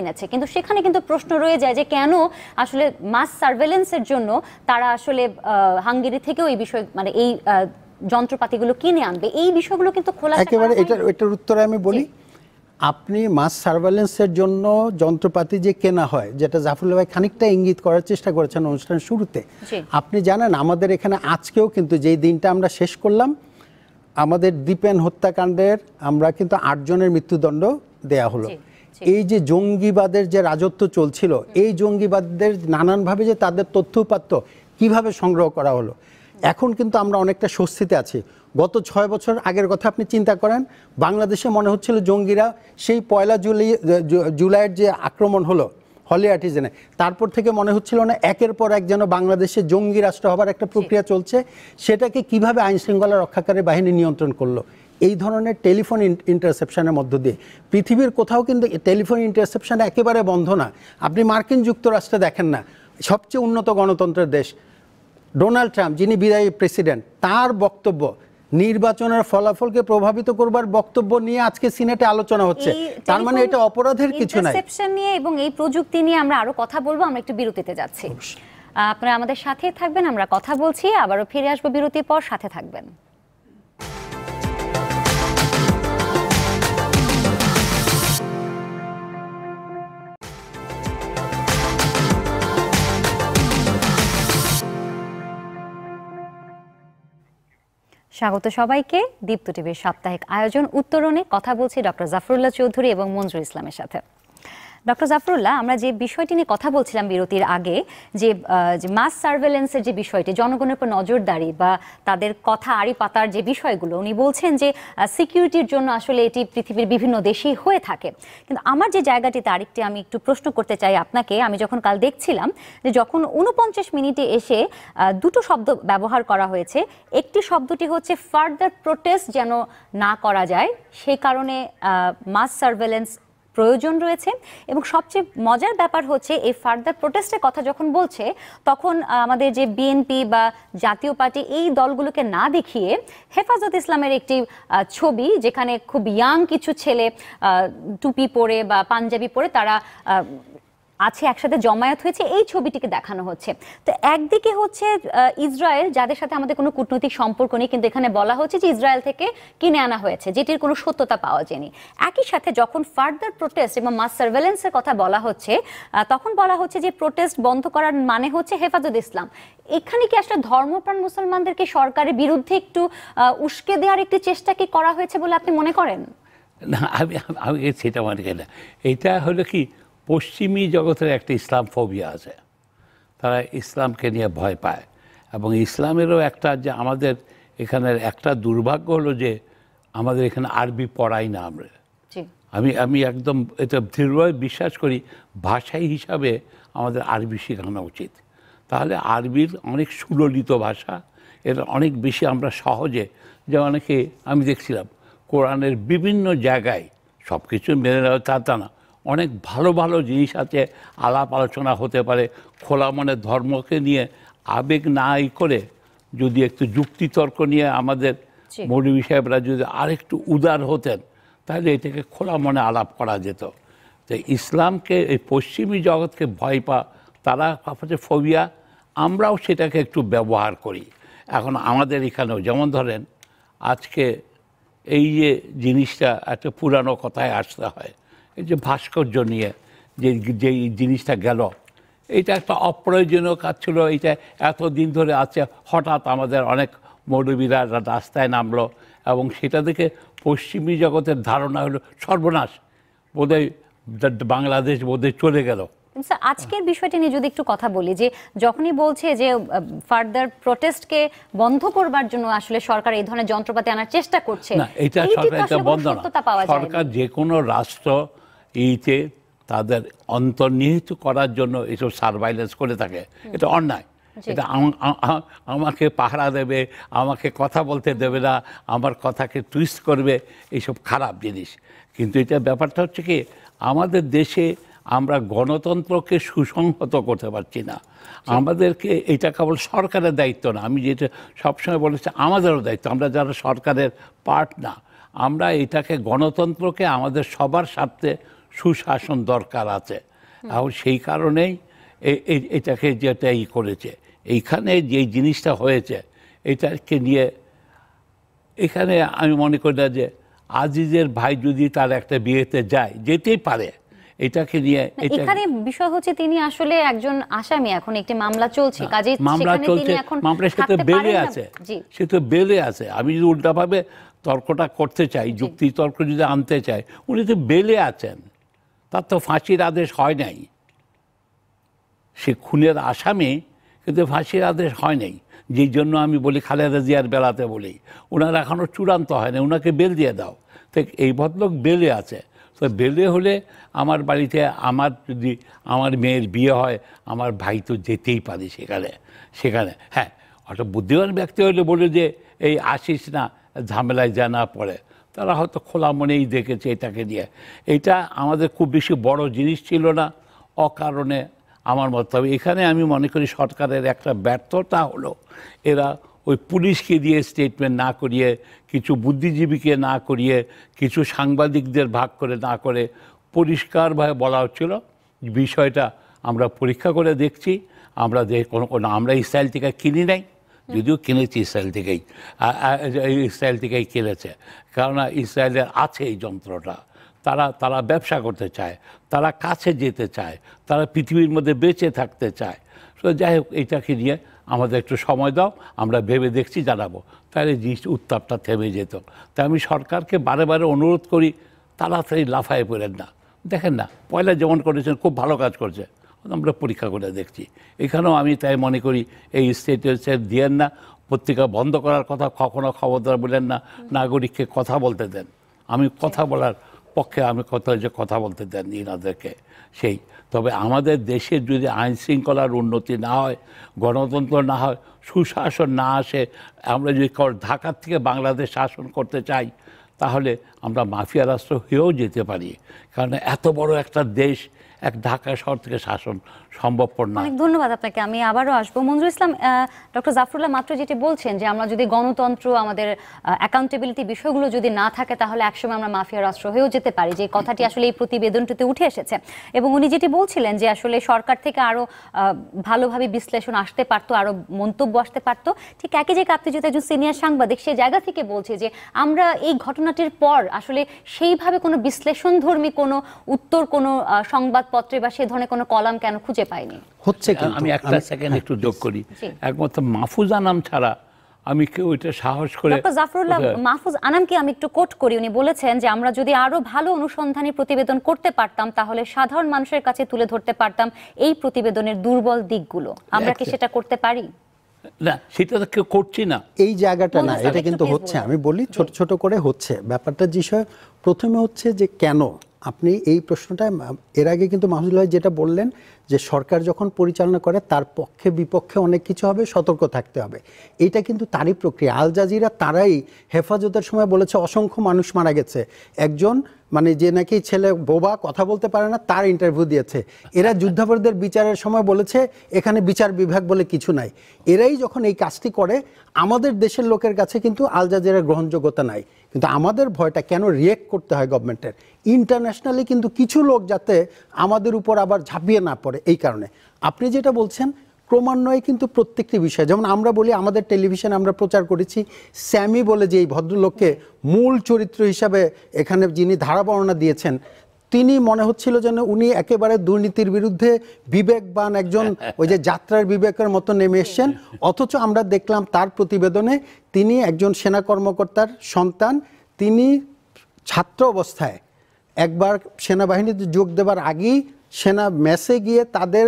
কিনেছে, কিন্তু সেখানে কিন্তু প্রশ্ন রয়ে যায় যে কেন আসলে মাস সার্ভেলেন্সের জন্য তারা আসলে হাঙ্গেরি থেকেও এই বিষয় মানে এই যন্ত্রপাতিগুলো কিনে আনবে, এই বিষয়গুলো কিন্তু খোলাসা একেবারে এটার উত্তরে আমি বলি, আপনি মাস সার্ভেলেন্সের জন্য যন্ত্রপাতি যে কেনা হয়, যেটা জাফরুল্লাহ ভাই খানিকটা ইঙ্গিত করার চেষ্টা করেছেন অনুষ্ঠানের শুরুতে, আপনি জানেন আমাদের এখানে আজকেও কিন্তু যেই দিনটা আমরা শেষ করলাম, আমাদের দীপেন হত্যাকাণ্ডের আমরা কিন্তু 8 জনের মৃত্যুদণ্ড দেয়া হলো। এই যে জঙ্গিবাদের যে রাজত্ব চলছিল, এই জঙ্গিবাদদের নানানভাবে যে তাদের তথ্য উপাত্ত কিভাবে সংগ্রহ করা হলো, এখন কিন্তু আমরা অনেকটা স্বস্তিতে আছি। গত 6 বছর আগের কথা আপনি চিন্তা করেন, বাংলাদেশে মনে হচ্ছিল জঙ্গিরা সেই 1 জুলাইয়ের যে আক্রমণ হলো হলি আর্টিজেনে, তারপর থেকে মনে হচ্ছিল না একের পর এক যেন বাংলাদেশে জঙ্গি রাষ্ট্র হবার একটা প্রক্রিয়া চলছে, সেটাকে কিভাবে আইনশৃঙ্খলা রক্ষাকারী বাহিনী নিয়ন্ত্রণ করলো। এই ধরনের টেলিফোন ইন্টারসেপশনের মধ্য দিয়ে পৃথিবীর কোথাও কিন্তু টেলিফোন ইন্টারসেপশন একেবারে বন্ধ না। আপনি মার্কিন যুক্তরাষ্ট্রে দেখেন না, সবচেয়ে উন্নত গণতন্ত্রের দেশ, ডোনাল্ড ট্রাম্প যিনি বিদায়ী প্রেসিডেন্ট, তার বক্তব্য নির্বাচনের ফলাফলকে প্রভাবিত করবার বক্তব্য নিয়ে আজকে সিনেটে আলোচনা হচ্ছে। তার মানে এটা অপরাধের কিছু নাই। ইন্টারসেপশন নিয়ে এবং এই প্রযুক্তি নিয়ে আমরা আরো কথা বলবো, আমরা একটু বিরতিতে যাচ্ছি। আপনারা আমাদের সাথে থাকবেন, আমরা কথা বলছি, আবারও ফিরে আসবো বিরতির পর, সাথে থাকবেন। স্বাগত সবাইকে দীপ্ত টিভির সাপ্তাহিক আয়োজন উত্তরণে। কথা বলছি ডক্টর জাফরুল্লাহ চৌধুরী এবং মঞ্জুর ইসলামের সাথে। ডক্টর জাফরুল্লাহ, আমরা যে বিষয়টি নিয়ে কথা বলছিলাম বিরতির আগে, যে মাস সার্ভেলেন্সের যে বিষয়টি, জনগণের উপর নজরদারি বা তাদের কথা আড়ি পাতার যে বিষয়গুলো, উনি বলছেন যে সিকিউরিটির জন্য আসলে এটি পৃথিবীর বিভিন্ন দেশেই হয়ে থাকে। কিন্তু আমার যে জায়গাটিতে আরেকটি আমি একটু প্রশ্ন করতে চাই আপনাকে, আমি যখন কাল দেখছিলাম যে যখন 49 মিনিটে এসে দুটো শব্দ ব্যবহার করা হয়েছে, একটি শব্দটি হচ্ছে ফার্দার প্রোটেস্ট যেন না করা যায়, সেই কারণে মাস সার্ভেলেন্স প্রয়োজন রয়েছে। এবং সবচেয়ে মজার ব্যাপার হচ্ছে এই ফার্দার প্রোটেস্টের কথা যখন বলছে, তখন আমাদের যে বিএনপি বা জাতীয় পার্টি এই দলগুলোকে না দেখিয়ে হেফাজত ইসলামের একটি ছবি, যেখানে খুব ইয়াং কিছু ছেলে টুপি পরে বা পাঞ্জাবি পরে তারা আছে, একসাথে জমায়েত হয়েছে, এই ছবিটিকে দেখানো হচ্ছে। তো একদিকে হচ্ছে ইসরায়েল, যাদের সাথে আমাদের কোনো কূটনৈতিক সম্পর্ক নেই, কিন্তু এখানে বলা হচ্ছে যে ইসরায়েল থেকে কিনে আনা হয়েছে, যেটির কোনো সত্যতা পাওয়া যায়নি। একই সাথে যখন ফার্দার প্রোটেস্ট এবং মাস সার্ভেলেন্সের কথা বলা হচ্ছে, তখন বলা হচ্ছে যে প্রোটেস্ট বন্ধ করার মানে হচ্ছে হেফাজত ইসলাম। এখানে কি আসলে ধর্মপ্রাণ মুসলমানদেরকে সরকারের বিরুদ্ধে একটু উস্কে দেওয়ার একটি চেষ্টা কি করা হয়েছে বলে আপনি মনে করেন? না, আমি সেটা মনে করি না। এটা হলো কি, পশ্চিমী জগতের একটা ইসলাম ফোবিয়া আছে, তারা ইসলামকে নিয়ে ভয় পায়। এবং ইসলামেরও একটা, যে আমাদের এখানের একটা দুর্ভাগ্য হলো যে আমাদের এখানে আরবি পড়াই না আমরা। আমি একদম এটা দৃঢ়ভাবে বিশ্বাস করি, ভাষাই হিসাবে আমাদের আরবি শেখানো উচিত। তাহলে আরবির অনেক সুললিত ভাষা, এটা অনেক বেশি আমরা সহজে, যে অনেকে আমি দেখছিলাম কোরআনের বিভিন্ন জায়গায়, সব কিছু মেনে নেওয়া তা না, অনেক ভালো ভালো জিনিস আছে, আলাপ আলোচনা হতে পারে, খোলা মনে ধর্মকে নিয়ে আবেগ নাই করে যদি একটু যুক্তিতর্ক নিয়ে আমাদের মৌলভী সাহেবরা যদি আরেকটু উদার হতেন, তাহলে এটাকে খোলা মনে আলাপ করা যেত। তো ইসলামকে, এই পশ্চিমী জগৎকে ভয় তারা হচ্ছে ফোবিয়া, আমরাও সেটাকে একটু ব্যবহার করি। এখন আমাদের এখানেও যেমন ধরেন আজকে এই যে জিনিসটা একটা পুরানো কথায় আসতে হয়, এই যে ভাস্কর্য নিয়ে যেই জিনিসটা গেল, এটা একটা অপ্রয়োজনীয় কাজ ছিল। এইটা এতদিন ধরে আছে, হঠাৎ আমাদের অনেক মৌলবীরা রাস্তায় নামলো এবং সেটা দেখে পশ্চিমী জগতের ধারণা হলো সর্বনাশ, বোধহয় বাংলাদেশ বোধহয় চলে গেল। আজকের বিষয়টি নিয়ে যদি একটু কথা বলি, যে যখনই বলছে যে ফার্দার প্রোটেস্টকে বন্ধ করবার জন্য আসলে সরকার এই ধরনের যন্ত্রপাতি আনার চেষ্টা করছে, না, এটা সরকার এটা বন্ধ না। সরকার যে কোনো রাষ্ট্র এইতে তাদের অন্তর্নিহিত করার জন্য এসব সার্ভাইলেন্স করে থাকে, এটা অন্যায়। এটা আমাকে পাহারা দেবে, আমাকে কথা বলতে দেবে না, আমার কথাকে টুইস্ট করবে, এইসব খারাপ জিনিস। কিন্তু এটা ব্যাপারটা হচ্ছে কি, আমাদের দেশে আমরা গণতন্ত্রকে সুসংহত করতে পারছি না। আমাদেরকে এটা কেবল সরকারের দায়িত্ব না, আমি যেটা সবসময় বলেছি আমাদেরও দায়িত্ব, আমরা যারা সরকারের পার্ট না, আমরা এটাকে গণতন্ত্রকে আমাদের সবার স্বার্থে সুশাসন দরকার আছে। আর সেই কারণেই এটাকে যেটা করেছে, এইখানে যে জিনিসটা হয়েছে এটাকে নিয়ে এখানে আমি মনে করি না যে আজিজের ভাই যদি তার একটা বিয়েতে যায়, যেতেই পারে, এটাকে নিয়ে এখানে বিষয় হচ্ছে তিনি আসলে একজন আসামি, এখন একটি মামলা চলছে, কাজেই মামলা চলছে, মামলা সে তো বেলে আছে, সে তো বেলে আছে। আমি যদি উল্টাভাবে তর্কটা করতে চাই, যুক্তি তর্ক যদি আনতে চাই, উনি তো বেলে আছেন, তার তো ফাঁসির আদেশ হয় নাই। সে খুনের আসামি, কিন্তু ফাঁসির আদেশ হয় নাই। যেই জন্য আমি বলি খালেদা জিয়ার বেলাতে বলি ওনার এখনও চূড়ান্ত হয় না, ওনাকে বেল দিয়ে দাও। তো এই ভদ্রলোক বেলে আছে, তো বেলে হলে আমার বাড়িতে যদি আমার মেয়ের বিয়ে হয়, আমার ভাই তো যেতেই পারে সেখানে। হ্যাঁ, একটা বুদ্ধিমান ব্যক্তি হলে বলে যে এই আসিস না, ঝামেলায় যা না পড়ে, তারা হয়তো খোলা মনেই দেখেছে এটাকে নিয়ে। এটা আমাদের খুব বেশি বড় জিনিস ছিল না, অকারণে আমার মত। তবে এখানে আমি মনে করি সরকারের একটা ব্যর্থতা হলো, এরা ওই পুলিশকে দিয়ে স্টেটমেন্ট না করিয়ে, কিছু বুদ্ধিজীবীকে না করিয়ে, কিছু সাংবাদিকদের ভাগ করে না করে পরিষ্কারভাবে বলা হচ্ছিল বিষয়টা আমরা পরীক্ষা করে দেখছি, আমরা আমরা ইসরায়েল থেকে কিনি নাই, যদিও কিনেছি ইসরায়েল থেকেই কিনেছে, কেননা ইসরায়েলের আছে এই যন্ত্রটা। তারা ব্যবসা করতে চায়, তারা কাছে যেতে চায়, তারা পৃথিবীর মধ্যে বেঁচে থাকতে চায়। তো যাই হোক, এইটাকে নিয়ে আমাদের একটু সময় দাও, আমরা ভেবে দেখছি, জানাবো, তাহলে জিনিস উত্তাপটা থেমে যেত। তাই আমি সরকারকে বারে বারে অনুরোধ করি, তাড়াতাড়ি লাফায় পড়েন না। দেখেন না, পয়লা যেমন করেছেন, খুব ভালো কাজ করছে, আমরা পরীক্ষা করে দেখছি। এখানেও আমি তাই মনে করি এই স্টেটাসের দিয়েন না, পত্রিকা বন্ধ করার কথা কখনো খবরদার বলেন না, নাগরিককে কথা বলতে দেন। আমি কথা বলার পক্ষে, আমি কথা বলতে দেন এনাদেরকে। তবে আমাদের দেশের যদি আইন শৃঙ্খলার উন্নতি না হয়, গণতন্ত্র না হয়, সুশাসন না আসে, আমরা যদি ঢাকার থেকে বাংলাদেশ শাসন করতে চাই, তাহলে আমরা মাফিয়া রাষ্ট্র হয়েও যেতে পারি। কারণ এত বড় একটা দেশ এক ঢাকা শহর থেকে শাসন সম্ভবপর না। অনেক ধন্যবাদ আপনাকে। আমি আবারও আসবো। মঞ্জুর ইসলাম, ডক্টর জাফরুল্লাহ মাত্র যেটি বলছেন যে আমরা যদি গণতন্ত্র, আমাদের অ্যাকাউন্টেবিলিটি বিষয়গুলো যদি না থাকে, তাহলে একসময় আমরা মাফিয়া রাষ্ট্র হয়েও যেতে পারি, যে কথাটি আসলে এই প্রতিবেদনটিতে উঠে এসেছে। এবং উনি যেটি বলছিলেন যে আসলে সরকার থেকে আরও ভালোভাবে বিশ্লেষণ আসতে পারতো, আরও মন্তব্য আসতে পারতো। ঠিক একই জায়গায় আপনি যদি একজন সিনিয়র সাংবাদিক, সেই জায়গা থেকে বলছে যে আমরা এই ঘটনাটির পর আসলে সেইভাবে কোনো বিশ্লেষণধর্মী কোনো উত্তর, কোনো সংবাদপত্রে বা সে ধরনের কোনো কলাম কেন খুঁজে পাইনি হচ্ছে। আমি একটা সেকেন্ড একটু যোগ করি, একমাত্র মাহফুজ আনাম ছাড়া আমি কেউ এটা সাহস করে। ডক্টর জাফরুল্লাহ মাহফুজ আনামকে আমি একটু কোট করি, উনি বলেছেন যে আমরা যদি আরো ভালো অনুসন্ধানী প্রতিবেদন করতে পারতাম, তাহলে সাধারণ মানুষের কাছে তুলে ধরতে পারতাম এই প্রতিবেদনের দুর্বল দিকগুলো। আমরা কি সেটা করতে পারি? না, সেটা তো কেউ করছি না, এই জায়গাটা না, এটা কিন্তু হচ্ছে। আমি বলি ছোট ছোট করে হচ্ছে ব্যাপারটা। বিষয় প্রথমে হচ্ছে যে কেন আপনি এই প্রশ্নটা, এর আগে কিন্তু মাহফুজুল্লাহ যেটা বললেন যে সরকার যখন পরিচালনা করে তার পক্ষে বিপক্ষে অনেক কিছু হবে, সতর্ক থাকতে হবে। এটা কিন্তু তারই প্রক্রিয়া। আল জাজিরা তারাই হেফাজতের সময় বলেছে অসংখ্য মানুষ মারা গেছে, একজন যে নাকি ছেলে বোবা, কথা বলতে পারে না, তার ইন্টারভিউ দিয়েছে। এরা যুদ্ধাপরাধীদের বিচারের সময় বলেছে এখানে বিচার বিভাগ বলে কিছু নাই। এরাই যখন এই কাজটি করে, আমাদের দেশের লোকের কাছে কিন্তু আল জাজিরার গ্রহণযোগ্যতা নাই। কিন্তু আমাদের ভয়টা কেন রিয়েক্ট করতে হয় গভর্নমেন্টের, ইন্টারন্যাশনালি কিন্তু কিছু লোক যাতে আমাদের উপর আবার ঝাঁপিয়ে না পড়ে, এই কারণে। আপনি যেটা বলছেন ক্রমান্বয়ে কিন্তু প্রত্যেকটি বিষয়, যেমন আমরা বলি আমাদের টেলিভিশনে আমরা প্রচার করেছি স্যামি বলে যে এই ভদ্রলোককে মূল চরিত্র হিসাবে এখানে যিনি ধারা বর্ণনা দিয়েছেন, তিনি মনে হচ্ছিল যেন উনি একেবারে দুর্নীতির বিরুদ্ধে বিবেকবান একজন, ওই যে যাত্রার বিবেকের মতো নেমে এসছেন। অথচ আমরা দেখলাম তার প্রতিবেদনে তিনি একজন সেনা কর্মকর্তার সন্তান। তিনি ছাত্র অবস্থায় একবার সেনাবাহিনীতে যোগ দেবার আগেই সেনা মেসে গিয়ে তাদের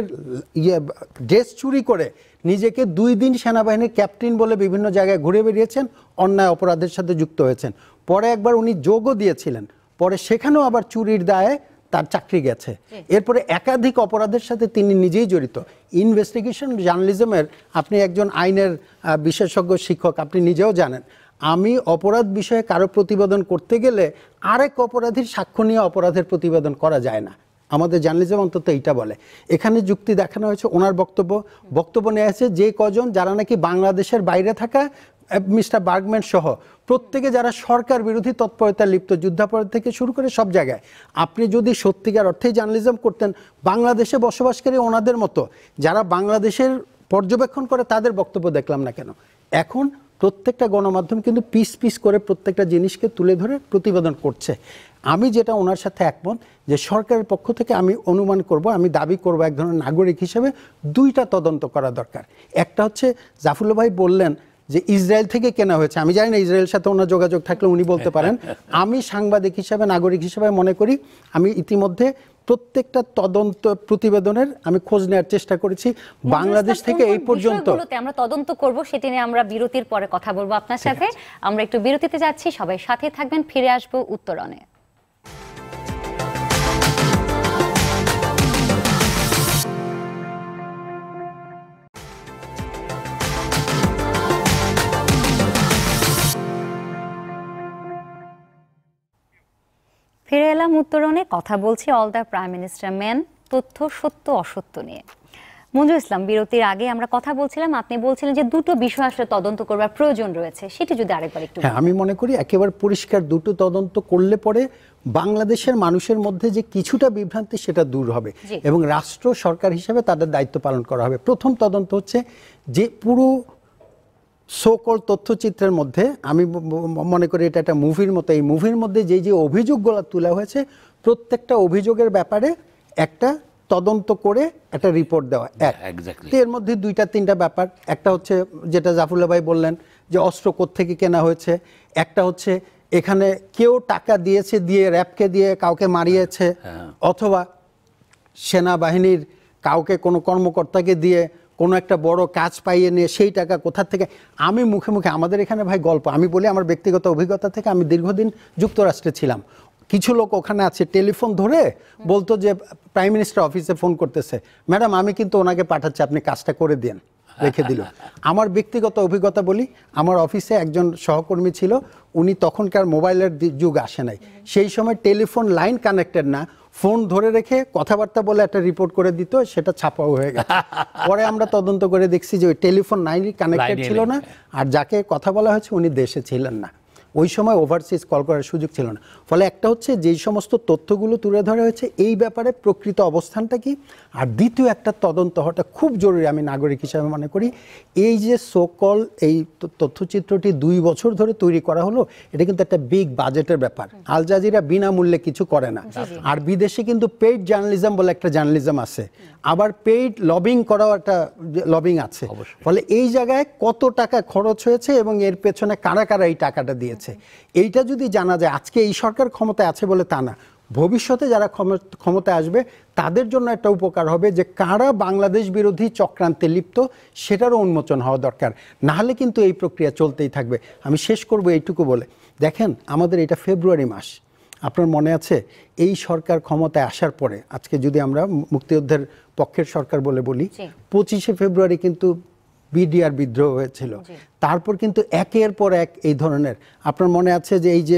ড্রেস চুরি করে নিজেকে 2 দিন সেনাবাহিনীর ক্যাপ্টেন বলে বিভিন্ন জায়গায় ঘুরে বেরিয়েছেন, অন্যায় অপরাধের সাথে যুক্ত হয়েছেন। পরে একবার উনি যোগও দিয়েছিলেন, পরে সেখানেও আবার চুরির দায়ে তার চাকরি গেছে। এরপরে একাধিক অপরাধের সাথে তিনি নিজেই জড়িত। ইনভেস্টিগেশন জার্নালিজমের, আপনি একজন আইনের বিশেষজ্ঞ শিক্ষক, আপনি নিজেও জানেন, আমি অপরাধ বিষয়ে কারো প্রতিবেদন করতে গেলে আরেক অপরাধীর সাক্ষ্য নিয়ে অপরাধের প্রতিবেদন করা যায় না। আমাদের জার্নালিজম অন্তত এইটা বলে। এখানে যুক্তি দেখানো হয়েছে, ওনার বক্তব্য নেওয়া হয়েছে যে কজন যারা নাকি বাংলাদেশের বাইরে থাকা মিস্টার বার্গম্যান সহ প্রত্যেকে যারা সরকার বিরোধী তৎপরতা লিপ্ত, যুদ্ধাপরাধ থেকে শুরু করে সব জায়গায়, আপনি যদি সত্যিকার অর্থেই জার্নালিজম করতেন, বাংলাদেশে বসবাসকারী ওনাদের মতো যারা বাংলাদেশের পর্যবেক্ষণ করে তাদের বক্তব্য দেখলাম না কেন? এখন প্রত্যেকটা গণমাধ্যম কিন্তু পিস পিস করে প্রত্যেকটা জিনিসকে তুলে ধরে প্রতিবেদন করছে। আমি যেটা ওনার সাথে একমত যে সরকারের পক্ষ থেকে আমি অনুমান করব, আমি দাবি করব এক ধরনের নাগরিক হিসেবে দুইটা তদন্ত করা দরকার। একটা হচ্ছে জাফরুল্লাহ ভাই বললেন যে ইসরায়েল থেকে কেনা হয়েছে, আমি জানি না ইসরায়েলের সাথে ওনার যোগাযোগ থাকলে উনি বলতে পারেন। আমি সাংবাদিক হিসেবে, নাগরিক হিসেবে মনে করি আমি ইতিমধ্যে প্রত্যেকটা তদন্ত প্রতিবেদনের আমি খোঁজ নেওয়ার চেষ্টা করেছি বাংলাদেশ থেকে এই পর্যন্ত। আমরা তদন্ত করব, সেটি নিয়ে আমরা বিরতির পরে কথা বলবো আপনার সাথে। আমরা একটু বিরতিতে যাচ্ছি, সবাই সাথে থাকবেন, ফিরে আসবো উত্তরণে। ফিরে এলাম উত্তরণে, কথা বলছি all the prime minister man তথ্য সত্য অসত্য নিয়ে। মঞ্জু ইসলাম, বিরতির আগে আমরা কথা বলছিলাম, আপনি বলছিলেন যে দুটো বিষয় আসলে তদন্ত করবার প্রয়োজন রয়েছে, সেটি যদি আরেকবার একটু। হ্যাঁ, আমি মনে করি একেবারে পরিষ্কার দুটো তদন্ত করলে পরে বাংলাদেশের মানুষের মধ্যে যে কিছুটা বিভ্রান্তি সেটা দূর হবে এবং রাষ্ট্র সরকার হিসেবে তাদের দায়িত্ব পালন করা হবে। প্রথম তদন্ত হচ্ছে যে পুরো সোকল তথ্যচিত্রের মধ্যে, আমি মনে করি এটা একটা মুভির মতো, এই মুভির মধ্যে যে যে অভিযোগগুলো তোলা হয়েছে প্রত্যেকটা অভিযোগের ব্যাপারে একটা তদন্ত করে একটা রিপোর্ট দেওয়া। এর মধ্যে দুইটা তিনটা ব্যাপার, একটা হচ্ছে যেটা জাফরুল্লাহ ভাই বললেন যে অস্ত্র কোত্থেকে কেনা হয়েছে, একটা হচ্ছে এখানে কেউ টাকা দিয়েছে, দিয়ে র্যাবকে দিয়ে কাউকে মারিয়েছে, অথবা সেনাবাহিনীর কাউকে কোনো কর্মকর্তাকে দিয়ে কোনো একটা বড় কাজ পাইয়ে নিয়ে সেই টাকা কোথা থেকে। আমি মুখে মুখে আমাদের এখানে ভাই গল্প, আমি বলি আমার ব্যক্তিগত অভিজ্ঞতা থেকে, আমি দীর্ঘদিন যুক্তরাষ্ট্রে ছিলাম, কিছু লোক ওখানে আছে টেলিফোন ধরে বলতো যে প্রাইম মিনিস্টার অফিসে ফোন করতেছে, ম্যাডাম আমি কিন্তু ওনাকে পাঠাচ্ছি, আপনি কাজটা করে দিন, রেখে দিল। আমার ব্যক্তিগত অভিজ্ঞতা বলি, আমার অফিসে একজন সহকর্মী ছিল, উনি তখনকার মোবাইলের যুগ আসে নাই, সেই সময় টেলিফোন লাইন কানেক্টেড না, ফোন ধরে রেখে কথাবার্তা বলে একটা রিপোর্ট করে দিত, সেটা ছাপাও হয়ে গেছে। পরে আমরা তদন্ত করে দেখছি যে ওই টেলিফোন লাইন কানেক্টেড ছিল না, আর যাকে কথা বলা হয়েছে উনি দেশে ছিলেন না, ওই সময় ওভারসিজ কল করার সুযোগ ছিল না। ফলে একটা হচ্ছে যেই সমস্ত তথ্যগুলো তুলে ধরা হয়েছে এই ব্যাপারে প্রকৃত অবস্থানটা কি, আর দ্বিতীয় একটা তদন্ত হওয়াটা খুব জরুরি আমি নাগরিক হিসাবে মনে করি। এই যে সোকল এই তথ্যচিত্রটি 2 বছর ধরে তৈরি করা হলো, এটা কিন্তু একটা বিগ বাজেটের ব্যাপার। আল জাজিরা বিনামূল্যে কিছু করে না, আর বিদেশে কিন্তু পেইড জার্নালিজম বলে একটা জার্নালিজম আছে, আবার পেইড লবিং করাও একটা লবিং আছে। ফলে এই জায়গায় কত টাকা খরচ হয়েছে এবং এর পেছনে কারা কারা এই টাকাটা দিয়েছে এইটা যদি জানা যায়, আজকে এই সরকার ক্ষমতায় আছে বলে তা না, ভবিষ্যতে যারা ক্ষমতায় আসবে তাদের জন্য একটা উপকার হবে যে কারা বাংলাদেশ বিরোধী চক্রান্তে লিপ্ত সেটারও উন্মোচন হওয়া দরকার, নাহলে কিন্তু এই প্রক্রিয়া চলতেই থাকবে। আমি শেষ করব এইটুকু বলে, দেখেন আমাদের এটা ফেব্রুয়ারি মাস, আপনার মনে আছে এই সরকার ক্ষমতায় আসার পরে, আজকে যদি আমরা মুক্তিযুদ্ধের পক্ষের সরকার বলে বলি, 25শে ফেব্রুয়ারি কিন্তু বিডিআর বিদ্রোহ হয়েছিল, তারপর কিন্তু একের পর এক এই ধরনের, আপনার মনে আছে যে এই যে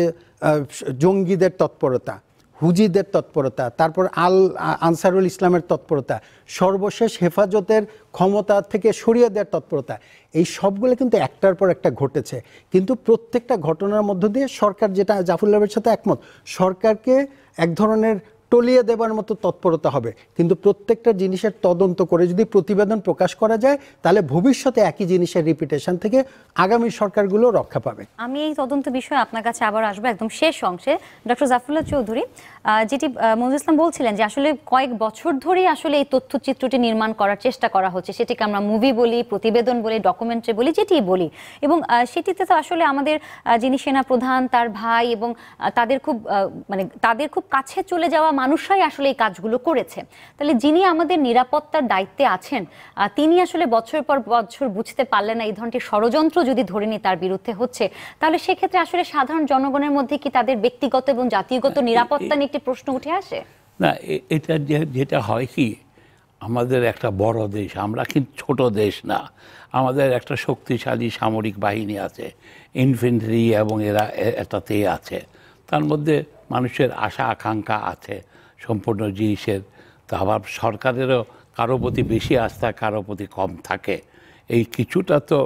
জঙ্গিদের তৎপরতা, হুজিদের তৎপরতা, তারপর আনসারুল ইসলামের তৎপরতা, সর্বশেষ হেফাজতের ক্ষমতা থেকে সরিয়ে দেওয়ার তৎপরতা, এই সবগুলো কিন্তু একটার পর একটা ঘটেছে। কিন্তু প্রত্যেকটা ঘটনার মধ্য দিয়ে সরকার, যেটা জাফরুল্লাহের সাথে একমত, সরকারকে এক ধরনের টলিয়ে দেবার মতো তৎপরতা হবে, কিন্তু প্রত্যেকটা জিনিসের তদন্ত করে যদি প্রতিবেদন প্রকাশ করা যায় তাহলে ভবিষ্যতে একই জিনিসের রিপিটেশন থেকে আগামী সরকারগুলো রক্ষা পাবে। আমি এই তদন্ত বিষয়ে আপনার কাছে আবার আসবো একদম শেষ অংশে। ডক্টর জাফরুল্লাহ চৌধুরী, যেটি মঞ্জু ইসলাম বলছিলেন যে আসলে কয়েক বছর ধরেই আসলে এই তথ্যচিত্রটি নির্মাণ করার চেষ্টা করা হচ্ছে, সেটিকে আমরা মুভি বলি, প্রতিবেদন বলি, ডকুমেন্টারি বলি, যেটি বলি, এবং সেটিতে তো আসলে আমাদের যিনি সেনা প্রধান, তার ভাই এবং তাদের খুব কাছে চলে যাওয়া মানুষরাই আসলে এই কাজগুলো করেছে। তাহলে যিনি আমাদের নিরাপত্তার দায়িত্বে আছেন তিনি আসলে বছর পর বছর বুঝতে পারলেন না এই ধরনের ষড়যন্ত্র যদি ধরে নিই তার বিরুদ্ধে হচ্ছে, তাহলে সেক্ষেত্রে আসলে সাধারণ জনগণের মধ্যে কি তাদের ব্যক্তিগত এবং জাতিগত নিরাপত্তা নিয়ে একটি প্রশ্ন উঠে আসে না? এটা যেটা হয় কি, আমাদের একটা বড় দেশ, আমরা কিন্তু ছোট দেশ না, আমাদের একটা শক্তিশালী সামরিক বাহিনী আছে, ইনফেন্ট্রি, এবং এরা এটাতেই আছে, তার মধ্যে মানুষের আশা আকাঙ্ক্ষা আছে সম্পূর্ণ জিনিসের। তো আবার সরকারেরও কারো প্রতি বেশি আস্থা, কারো প্রতি কম থাকে, এই কিছুটা তো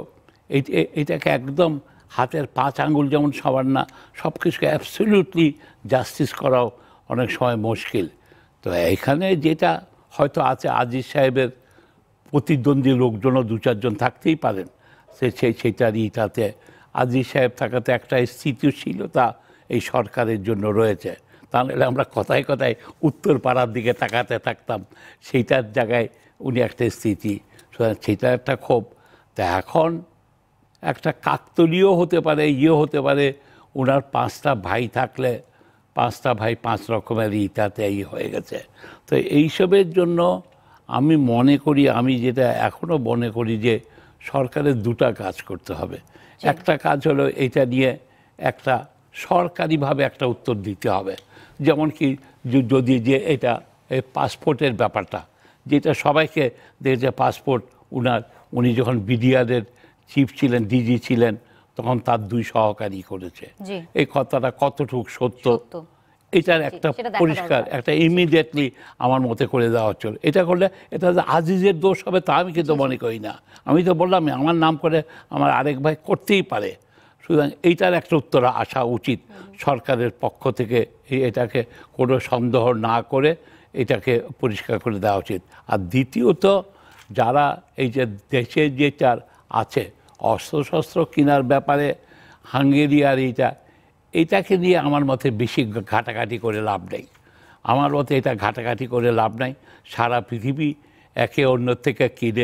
এটাকে একদম হাতের 5 আঙ্গুল যেমন সবার না, সব কিছুকে অ্যাবসলিউটলি জাস্টিস করাও অনেক সময় মুশকিল। তো এখানে যেটা হয়তো আছে, আজিজ সাহেবের প্রতিদ্বন্দ্বী লোকজনও 2-4 জন থাকতেই পারেন, সেটারই তাতে আজিজ সাহেব থাকাতে একটা স্থিতিশীলতা এই সরকারের জন্য রয়েছে। তাহলে আমরা কথায় কথায় উত্তর পাড়ার দিকে তাকাতে থাকতাম, সেইটার জায়গায় উনি একটা স্থিতি, সেটা একটা ক্ষোভ। তা এখন একটা কাকতলীয় হতে পারে, হতে পারে, ওনার 5টা ভাই থাকলে 5টা ভাই 5 রকমের ইটাতে হয়ে গেছে। তো এইসবের জন্য আমি মনে করি, আমি যেটা এখনও মনে করি যে সরকারের 2টা কাজ করতে হবে। একটা কাজ হলো এটা নিয়ে একটা সরকারিভাবে একটা উত্তর দিতে হবে। যেমন কি যদি যে এটা এই পাসপোর্টের ব্যাপারটা, যেটা সবাইকে দেখেছে, পাসপোর্ট উনি যখন বিডিআরের চিফ ছিলেন, ডিজি ছিলেন, তখন তার 2 সহকারী করেছে। এই কথাটা কতটুকু সত্য, এটার একটা পরিষ্কার একটা ইমিডিয়েটলি আমার মতে করে দেওয়া হচ্ছিল। এটা করলে এটা আজিজের দোষ হবে তা আমি কিন্তু মনে করি না। আমি তো বললাম আমার নাম করে আমার আরেক ভাই করতেই পারে, সুতরাং এইটার একটা উত্তর আসা উচিত সরকারের পক্ষ থেকে। এটাকে কোনো সন্দেহ না করে এটাকে পরিষ্কার করে দেওয়া উচিত। আর দ্বিতীয়ত, যারা এই যে দেশে যেটার আছে অস্ত্রশস্ত্র কেনার ব্যাপারে হাঙ্গেরি আর এইটাকে নিয়ে আমার মতে বেশি ঘাটাঘাটি করে লাভ নেই। আমার মতে এটা ঘাটাঘাটি করে লাভ নাই। সারা পৃথিবী একে অন্য থেকে কিনে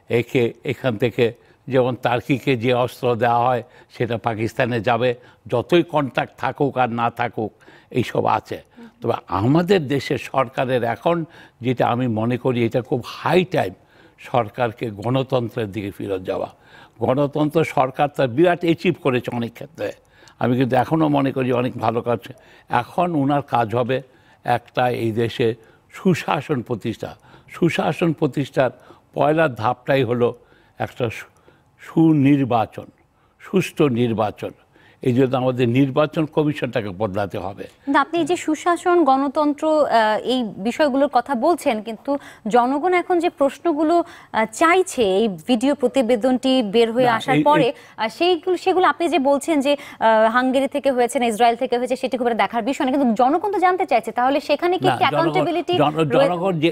এখান থেকে, যেমন তার্কিকে যে অস্ত্র দেওয়া হয় সেটা পাকিস্তানে যাবে, যতই কন্ট্যাক্ট থাকুক আর না থাকুক, এইসব আছে। তবে আমাদের দেশের সরকারের এখন যেটা আমি মনে করি, এটা খুব হাই টাইম সরকারকে গণতন্ত্রের দিকে ফিরত যাওয়া। গণতন্ত্র সরকার তার বিরাট অ্যাচিভ করেছে অনেক ক্ষেত্রে, আমি কিন্তু এখনও মনে করি অনেক ভালো কাজ। এখন ওনার কাজ হবে একটা এই দেশে সুশাসন প্রতিষ্ঠা। সুশাসন প্রতিষ্ঠার পয়লা ধাপটাই হলো একটা সুনির্বাচন, সুষ্ঠু নির্বাচন। এই জন্য আমাদের নির্বাচন কমিশনটাকে বদলাতে হবে। আপনি যে সুশাসন, গণতন্ত্র, এই বিষয়গুলোর কথা বলছেন, কিন্তু জনগণ এখন যে প্রশ্নগুলো চাইছে এই ভিডিও প্রতিবেদনটি বের হয়ে আসার পরে, সেগুলো আপনি যে বলছেন যে হাঙ্গেরি থেকে হয়েছে না ইসরায়েল থেকে হয়েছে, সেটি খুব দেখার বিষয় না, কিন্তু জনগণ তো জানতে চাইছে, তাহলে সেখানে কি অ্যাকাউন্টেবিলিটি? জনগণ যে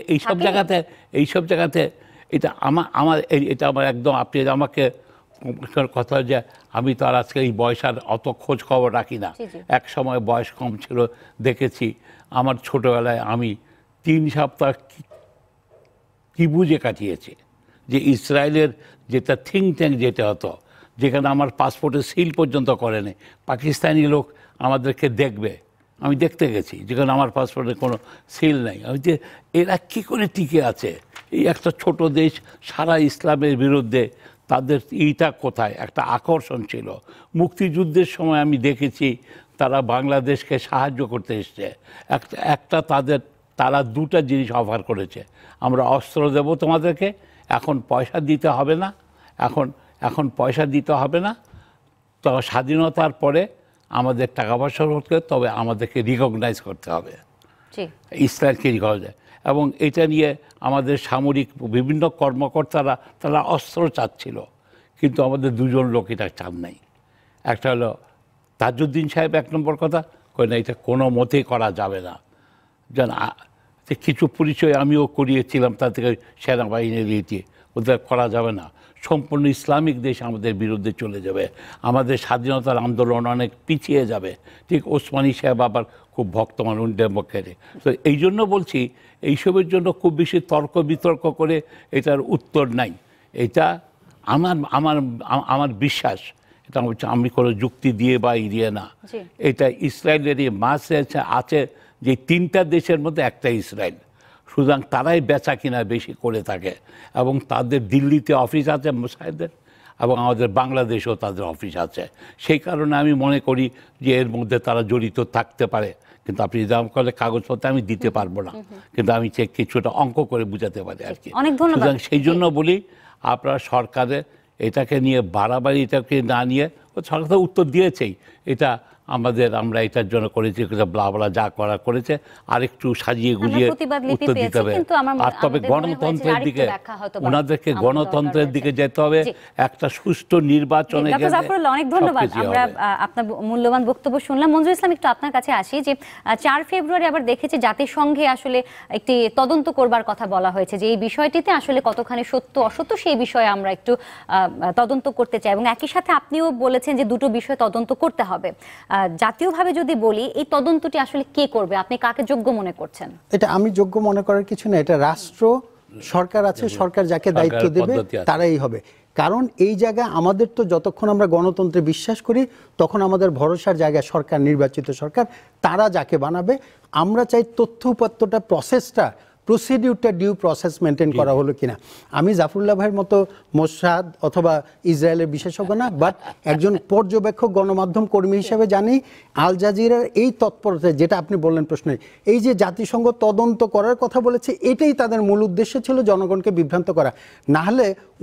এইসব জায়গাতে এটা আমার একদম, আপনি আমাকে কথা যে আমি তো আর আজকে এই বয়স আর অত খোঁজ খবর রাখি না। এক সময় বয়স কম ছিল, দেখেছি আমার ছোটবেলায় আমি 3 সপ্তাহ কি বুঝে কাটিয়েছি যে ইসরায়েলের যেটা থিঙ্ক ট্যাঙ্ক যেটা হতো, যেখানে আমার পাসপোর্টের সিল পর্যন্ত করেনি, পাকিস্তানি লোক আমাদেরকে দেখবে, আমি দেখতে গেছি, যেখানে আমার পাসপোর্টের কোনো সিল নেই। আমি যে এরা কী করে টিকে আছে, এই একটা ছোট দেশ সারা ইসলামের বিরুদ্ধে, তাদের এইটা কোথায় একটা আকর্ষণ ছিল। মুক্তিযুদ্ধের সময় আমি দেখেছি তারা বাংলাদেশকে সাহায্য করতে এসছে। তারা 2টা জিনিস অফার করেছে, আমরা অস্ত্র দেব তোমাদেরকে, এখন পয়সা দিতে হবে না, এখন পয়সা দিতে হবে না, তো স্বাধীনতার পরে আমাদের টাকা পয়সা করতে, তবে আমাদেরকে রিকগনাইজ করতে হবে, ইসরায়েলকে রিকগনাইজ। এবং এটা নিয়ে আমাদের সামরিক বিভিন্ন কর্মকর্তারা তারা অস্ত্র চাচ্ছিল, কিন্তু আমাদের 2 জন লোক এটা চান নাই। একটা হলো তাজউদ্দিন সাহেব, 1 নম্বর কথা কই না, এটা কোনো মতেই করা যাবে না। যেন কিছু পরিচয় আমিও করিয়েছিলাম, তা থেকে সেনাবাহিনীর দিয়ে ওদের করা যাবে না, সম্পূর্ণ ইসলামিক দেশ আমাদের বিরুদ্ধে চলে যাবে, আমাদের স্বাধীনতার আন্দোলন অনেক পিছিয়ে যাবে। ঠিক ওসমানী সাহেব আবার খুব ভক্ত মানুষ ডেমোক্রেটে। তো এই জন্য বলছি, এইসবের জন্য খুব বেশি তর্ক বিতর্ক করে এটার উত্তর নাই। এটা আমার বিশ্বাস, এটা আমি কোনো যুক্তি দিয়ে বা দিয়ে না, এটা ইসরায়েলেরই মাঝে আছে যে 3টা দেশের মধ্যে একটা ইসরায়েল, সুতরাং তারাই বেচা কিনা বেশি করে থাকে। এবং তাদের দিল্লিতে অফিস আছে মুসাইদের, এবং আমাদের বাংলাদেশেও তাদের অফিস আছে। সেই কারণে আমি মনে করি যে এর মধ্যে তারা জড়িত থাকতে পারে। কিন্তু আপনি দাম করলে কাগজপত্র আমি দিতে পারবো না, কিন্তু আমি কিছুটা অঙ্ক করে বুঝাতে পারি আর কি। সুতরাং সেই জন্য বলি, আপনারা সরকারের এটাকে নিয়ে বাড়াবাড়ি, এটাকে না নিয়ে, সরকার উত্তর দিয়েছেই, এটা আমরা এটার জন্য করেছি, ব্লা ব্লা যা করা করেছে আর একটু সাজিয়ে গুজিয়ে উত্তর দিতে হবে। আর তবে গণতন্ত্রের দিকে, ওনাদেরকে গণতন্ত্রের দিকে যেতে হবে, একটা সুষ্ঠু নির্বাচনে গেলে। অনেক ধন্যবাদ, আমরা আপনার মূল্যবান বক্তব্য শুনলাম। মঞ্জুর ইসলাম, একটু আপনার কাছে আসি যে 4 ফেব্রুয়ারি আবার দেখেছি জাতিসংঘে আসলে একটি তদন্ত করবার কথা বলা হয়েছে, যে এই বিষয়টিতে আসলে কতখানি সত্য অসত্য সেই বিষয়ে আমরা একটু তদন্ত করতে চাই, এবং একই সাথে আপনিও বলেছেন যে দুটো বিষয় তদন্ত করতে হবে। জাতীয়ভাবে যদি বলি, এই তদন্তটি আসলে কে করবে, আপনি কাকে যোগ্য মনে করছেন? এটা আমি যোগ্য মনে করার কিছু না, এটা রাষ্ট্র সরকার আছে, সরকার যাকে দায়িত্ব দেবে তারাই হবে। কারণ এই জায়গায় আমাদের তো যতক্ষণ আমরা গণতন্ত্রে বিশ্বাস করি তখন আমাদের ভরসার জায়গায় সরকার, নির্বাচিত সরকার, তারা যাকে বানাবে। আমরা চাই তথ্য উপাত্তটা, প্রসেসটা, প্রসিডিউরটা ডিউ প্রসেস মেনটেন করা হলো কিনা। আমি জাফরুল্লাহ ভাইয়ের মতো মোসাদ অথবা ইসরায়েলের বিশেষজ্ঞ না, বাট একজন পর্যবেক্ষক গণমাধ্যম কর্মী হিসেবে জানি আল জাজিরার এই তৎপরতা, যেটা আপনি বললেন প্রশ্নে, এই যে জাতিসংঘ তদন্ত করার কথা বলেছে, এটাই তাদের মূল উদ্দেশ্য ছিল, জনগণকে বিভ্রান্ত করা। না হলে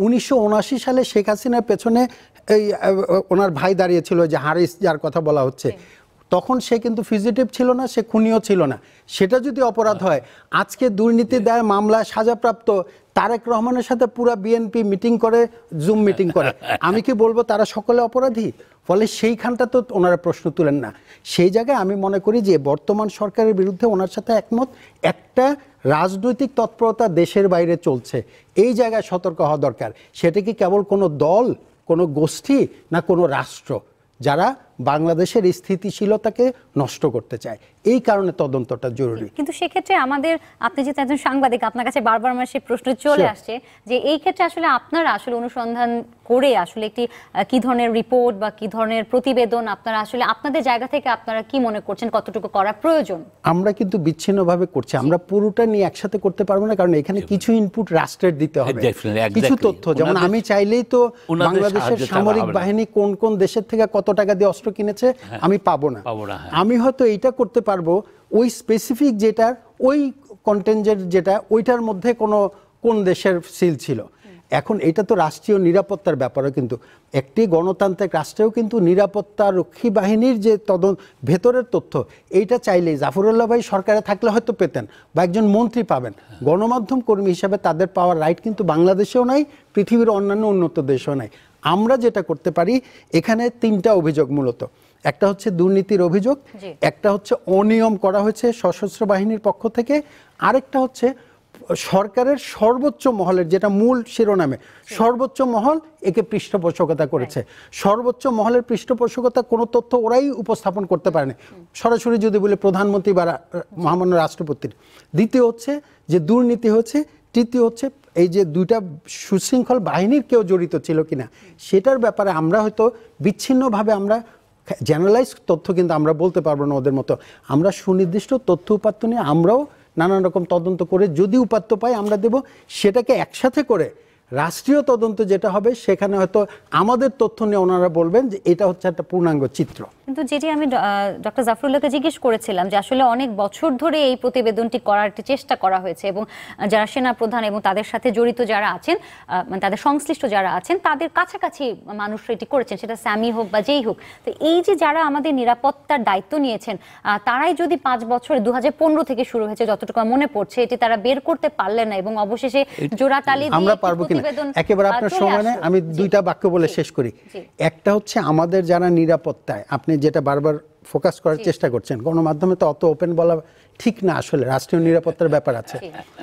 1979 সালে শেখ হাসিনার পেছনে এই ওনার ভাই দাঁড়িয়েছিল, যে হারিস যার কথা বলা হচ্ছে, তখন সে কিন্তু ফিজিটিভ ছিল না, সে খুনিও ছিল না। সেটা যদি অপরাধ হয়, আজকে দুর্নীতি দায় মামলায় সাজাপ্রাপ্ত তারেক রহমানের সাথে পুরা বিএনপি মিটিং করে, জুম মিটিং করে, আমি কি বলবো তারা সকলে অপরাধী? ফলে সেইখানটা তো ওনারা প্রশ্ন তুলেন না। সেই জায়গায় আমি মনে করি যে বর্তমান সরকারের বিরুদ্ধে ওনার সাথে একমত, একটা রাজনৈতিক তৎপরতা দেশের বাইরে চলছে, এই জায়গায় সতর্ক হওয়া দরকার। সেটা কি কেবল কোনো দল, কোনো গোষ্ঠী, না কোনো রাষ্ট্র যারা বাংলাদেশের স্থিতিশীলতাকে নষ্ট করতে চায়? এই কারণে তদন্তটা জরুরি। কিন্তু সেক্ষেত্রে আমাদের, আপনি যেহেতু একজন সাংবাদিক, আপনার কাছে বারবার আমার সেই প্রশ্ন চলে আসছে যে এই ক্ষেত্রে আসলে আপনারা আসলে অনুসন্ধান করে আসলে একটি কি ধরনের রিপোর্ট বা কি ধরনের প্রতিবেদন আপনারা আসলে আপনাদের জায়গা থেকে আপনারা কি মনে করছেন কতটুকু করা প্রয়োজন? আমরা কিন্তু বিচ্ছিন্নভাবে করছি, আমরা পুরোটা নিয়ে একসাথে করতে পারবো না, কারণ এখানে কিছু ইনপুট রাষ্ট্রের দিতে হবে, কিছু তথ্য। যেমন আমি চাইলেই তো বাংলাদেশের সামরিক বাহিনী কোন কোন দেশের থেকে কত টাকা দিয়ে অস্ত্র কিনেছে আমি পাবো না। আমি হয়তো এইটা করতে পারবো, ওই স্পেসিফিক যেটার, ওই কন্টেনজেন্ট যেটা, ওইটার মধ্যে কোন দেশের সিল ছিল। এখন এটা তো রাষ্ট্রীয় নিরাপত্তার ব্যাপারও, কিন্তু একটি গণতান্ত্রিক রাষ্ট্রেও কিন্তু নিরাপত্তা রক্ষী বাহিনীর যে ভেতরের তথ্য, এইটা চাইলেই জাফরুল্লাহ ভাই সরকারে থাকলে হয়তো পেতেন, বা একজন মন্ত্রী পাবেন। গণমাধ্যম কর্মী হিসাবে তাদের পাওয়ার রাইট কিন্তু বাংলাদেশেও নাই, পৃথিবীর অন্যান্য উন্নত দেশেও নাই। আমরা যেটা করতে পারি, এখানে 3টা অভিযোগ মূলত। একটা হচ্ছে দুর্নীতির অভিযোগ, একটা হচ্ছে অনিয়ম করা হয়েছে সশস্ত্র বাহিনীর পক্ষ থেকে, আরেকটা হচ্ছে সরকারের সর্বোচ্চ মহলের, যেটা মূল শিরোনামে, সর্বোচ্চ মহল একে পৃষ্ঠপোষকতা করেছে। সর্বোচ্চ মহলের পৃষ্ঠপোষকতা কোনো তথ্য ওরাই উপস্থাপন করতে পারেনি, সরাসরি যদি বলে প্রধানমন্ত্রী বা মহামান্য রাষ্ট্রপতির। দ্বিতীয় হচ্ছে যে দুর্নীতি হচ্ছে। তৃতীয় হচ্ছে এই যে 2টা সুশৃঙ্খল বাহিনীর কেউ জড়িত ছিল কিনা, সেটার ব্যাপারে আমরা হয়তো বিচ্ছিন্নভাবে, আমরা জেনারেলাইজ তথ্য কিন্তু আমরা বলতে পারবো না ওদের মতো। আমরা সুনির্দিষ্ট তথ্য উপাত্ত নিয়ে আমরাও নানান রকম তদন্ত করে যদি উপাত্ত পাই আমরা দেব, সেটাকে একসাথে করে রাষ্ট্রীয় তদন্ত যেটা হবে, সেখানে হয়তো আমাদের তথ্য নিয়ে ওনারা বলবেন যে এটা হচ্ছে একটা পূর্ণাঙ্গ চিত্র। কিন্তু যেটি আমি ডক্টর জাফরুল্লাহকে জিজ্ঞেস করেছিলাম যে আসলে অনেক বছর ধরে এই প্রতিবেদনটি করার একটি চেষ্টা করা হয়েছে, এবং যারা সেনা প্রধান এবং তাদের সাথে জড়িত যারা আছেন, মানে তাদের সংশ্লিষ্ট যারা আছেন, তাদের কাছাকাছি মানুষরা এটি করেছেন, সেটা স্যামি হোক বা যেই হোক। তো এই যে যারা আমাদের নিরাপত্তার দায়িত্ব নিয়েছেন, তারাই যদি 5 বছর 2015 থেকে শুরু হয়েছে যতটুকু মনে পড়ছে, এটি তারা বের করতে পারলেন না, এবং অবশেষে জোড়াতালি দিয়ে আমরা পারবো কিনা একেবারে আপনার সময় নেই, আমি 2টা বাক্য বলে শেষ করি। একটা হচ্ছে আমাদের যারা নিরাপত্তায়, আপনি যেটা বারবার ফোকাস করার চেষ্টা করছেন, গণমাধ্যমে তো অত ওপেন বলা ঠিক না, আসলে রাষ্ট্রীয় নিরাপত্তার ব্যাপার আছে।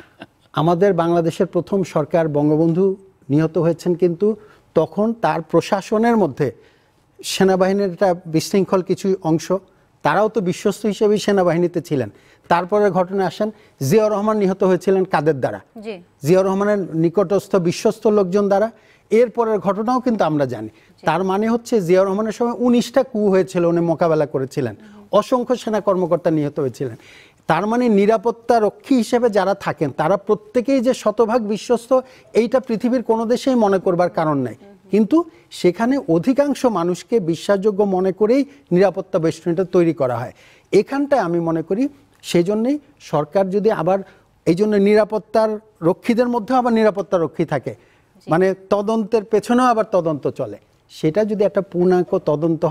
আমাদের বাংলাদেশের প্রথম সরকার বঙ্গবন্ধু নিহত হয়েছেন, কিন্তু তখন তার প্রশাসনের মধ্যে সেনাবাহিনীর একটা বিশৃঙ্খল কিছু অংশ, তারাও তো বিশ্বস্ত হিসেবেই সেনাবাহিনীতে ছিলেন। তারপরে ঘটনা আসেন, জিয়াউর রহমান নিহত হয়েছিলেন কাদের দ্বারা? জিয়াউর রহমানের নিকটস্থ বিশ্বস্ত লোকজন দ্বারা। এরপরের ঘটনাও কিন্তু আমরা জানি। তার মানে হচ্ছে জিয়াউর রহমানের সময় 19টা কু হয়েছিল, উনি মোকাবেলা করেছিলেন, অসংখ্য সেনা কর্মকর্তা নিহত হয়েছিলেন। তার মানে নিরাপত্তা রক্ষী হিসেবে যারা থাকেন তারা প্রত্যেকেই যে শতভাগ বিশ্বস্ত, এইটা পৃথিবীর কোনো দেশেই মনে করবার কারণ নাই। কিন্তু সেখানে অধিকাংশ মানুষকে বিশ্বাসযোগ্য মনে করেই নিরাপত্তা বেষ্টনীটা তৈরি করা হয়। এখানটায় আমি মনে করি সেই জন্যেই সরকার যদি আবার, এই জন্য নিরাপত্তার রক্ষীদের মধ্যেও আবার নিরাপত্তা রক্ষী থাকে, মানে তদন্তের পেছনেও আবার তদন্ত চলে, সেটা যদি একটা পূর্ণাঙ্গ তদন্ত হয়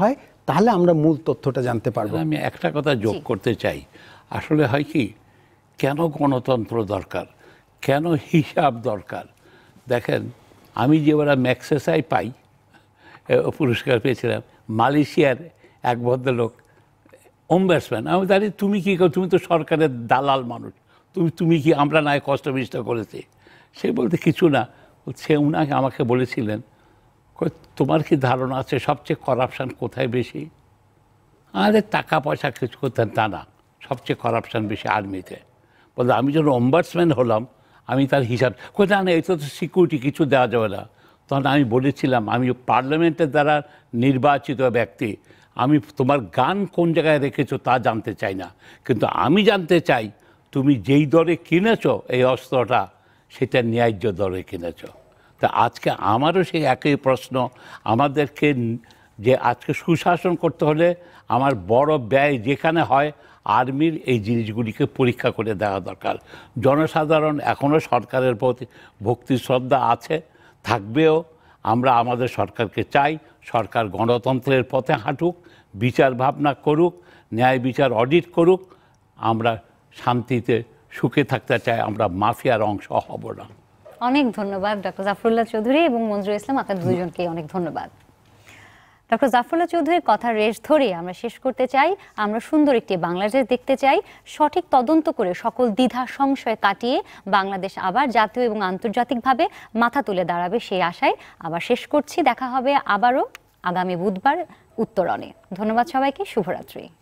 তাহলে আমরা মূল তথ্যটা জানতে পারবো। আমি একটা কথা যোগ করতে চাই, আসলে হয় কি, কেন গণতন্ত্র দরকার, কেন হিসাব দরকার? দেখেন, আমি যেবার ম্যাক্সেসাই পাই পুরস্কার পেয়েছিলাম, মালয়েশিয়ার এক ভদ্রলোক অম্বাসম্যান, আমি জানি তুমি কী করো, তুমি তো সরকারের দালাল মানুষ, তুমি কি আমরা নয় কষ্ট বিষ্ট করেছি? সে বলতে কিছু না, সে উনাকে আমাকে বলেছিলেন, তোমার কি ধারণা আছে সবচেয়ে করাপশান কোথায় বেশি? আরে টাকা পয়সা কিছু করতেন তা না, সবচেয়ে করাপশান বেশি আর্মিতে। বলতে আমি যখন অম্বাসম্যান হলাম, আমি তার হিসাব কোথায় না, এটা তো সিকিউরিটি কিছু দেওয়া যাবে না। তখন আমি বলেছিলাম, আমি পার্লামেন্টের দ্বারা নির্বাচিত ব্যক্তি, আমি তোমার গান কোন জায়গায় রেখেছো তা জানতে চাই না, কিন্তু আমি জানতে চাই তুমি যেই দরে কিনেছো এই অস্ত্রটা, সেটা ন্যায্য দরে কিনেছো। তা আজকে আমারও সেই একই প্রশ্ন, আমাদেরকে যে আজকে সুশাসন করতে হলে আমার বড় ব্যয় যেখানে হয়, আর্মির এই জিনিসগুলিকে পরীক্ষা করে দেওয়া দরকার। জনসাধারণ এখনও সরকারের প্রতি ভক্তি শ্রদ্ধা আছে, থাকবেও। আমরা আমাদের সরকারকে চাই, সরকার গণতন্ত্রের পথে হাঁটুক, বিচার ভাবনা করুক, ন্যায় বিচার অডিট করুক। আমরা শান্তিতে সুখে থাকতে চাই, আমরা মাফিয়ার অংশ হব না। অনেক ধন্যবাদ ডক্টর জাফরুল্লাহ চৌধুরী এবং মঞ্জুরুল ইসলাম, আপনাদের দুজনকেই অনেক ধন্যবাদ। ডক্টর জাফরুল্লাহ চৌধুরীর কথার রেশ ধরে আমরা শেষ করতে চাই, আমরা সুন্দর একটি বাংলাদেশ দেখতে চাই, সঠিক তদন্ত করে সকল দ্বিধা সংশয় কাটিয়ে বাংলাদেশ আবার জাতীয় এবং আন্তর্জাতিকভাবে মাথা তুলে দাঁড়াবে, সেই আশায় আবার শেষ করছি। দেখা হবে আবারও আগামী বুধবার উত্তরণে। ধন্যবাদ সবাইকে, শুভরাত্রি।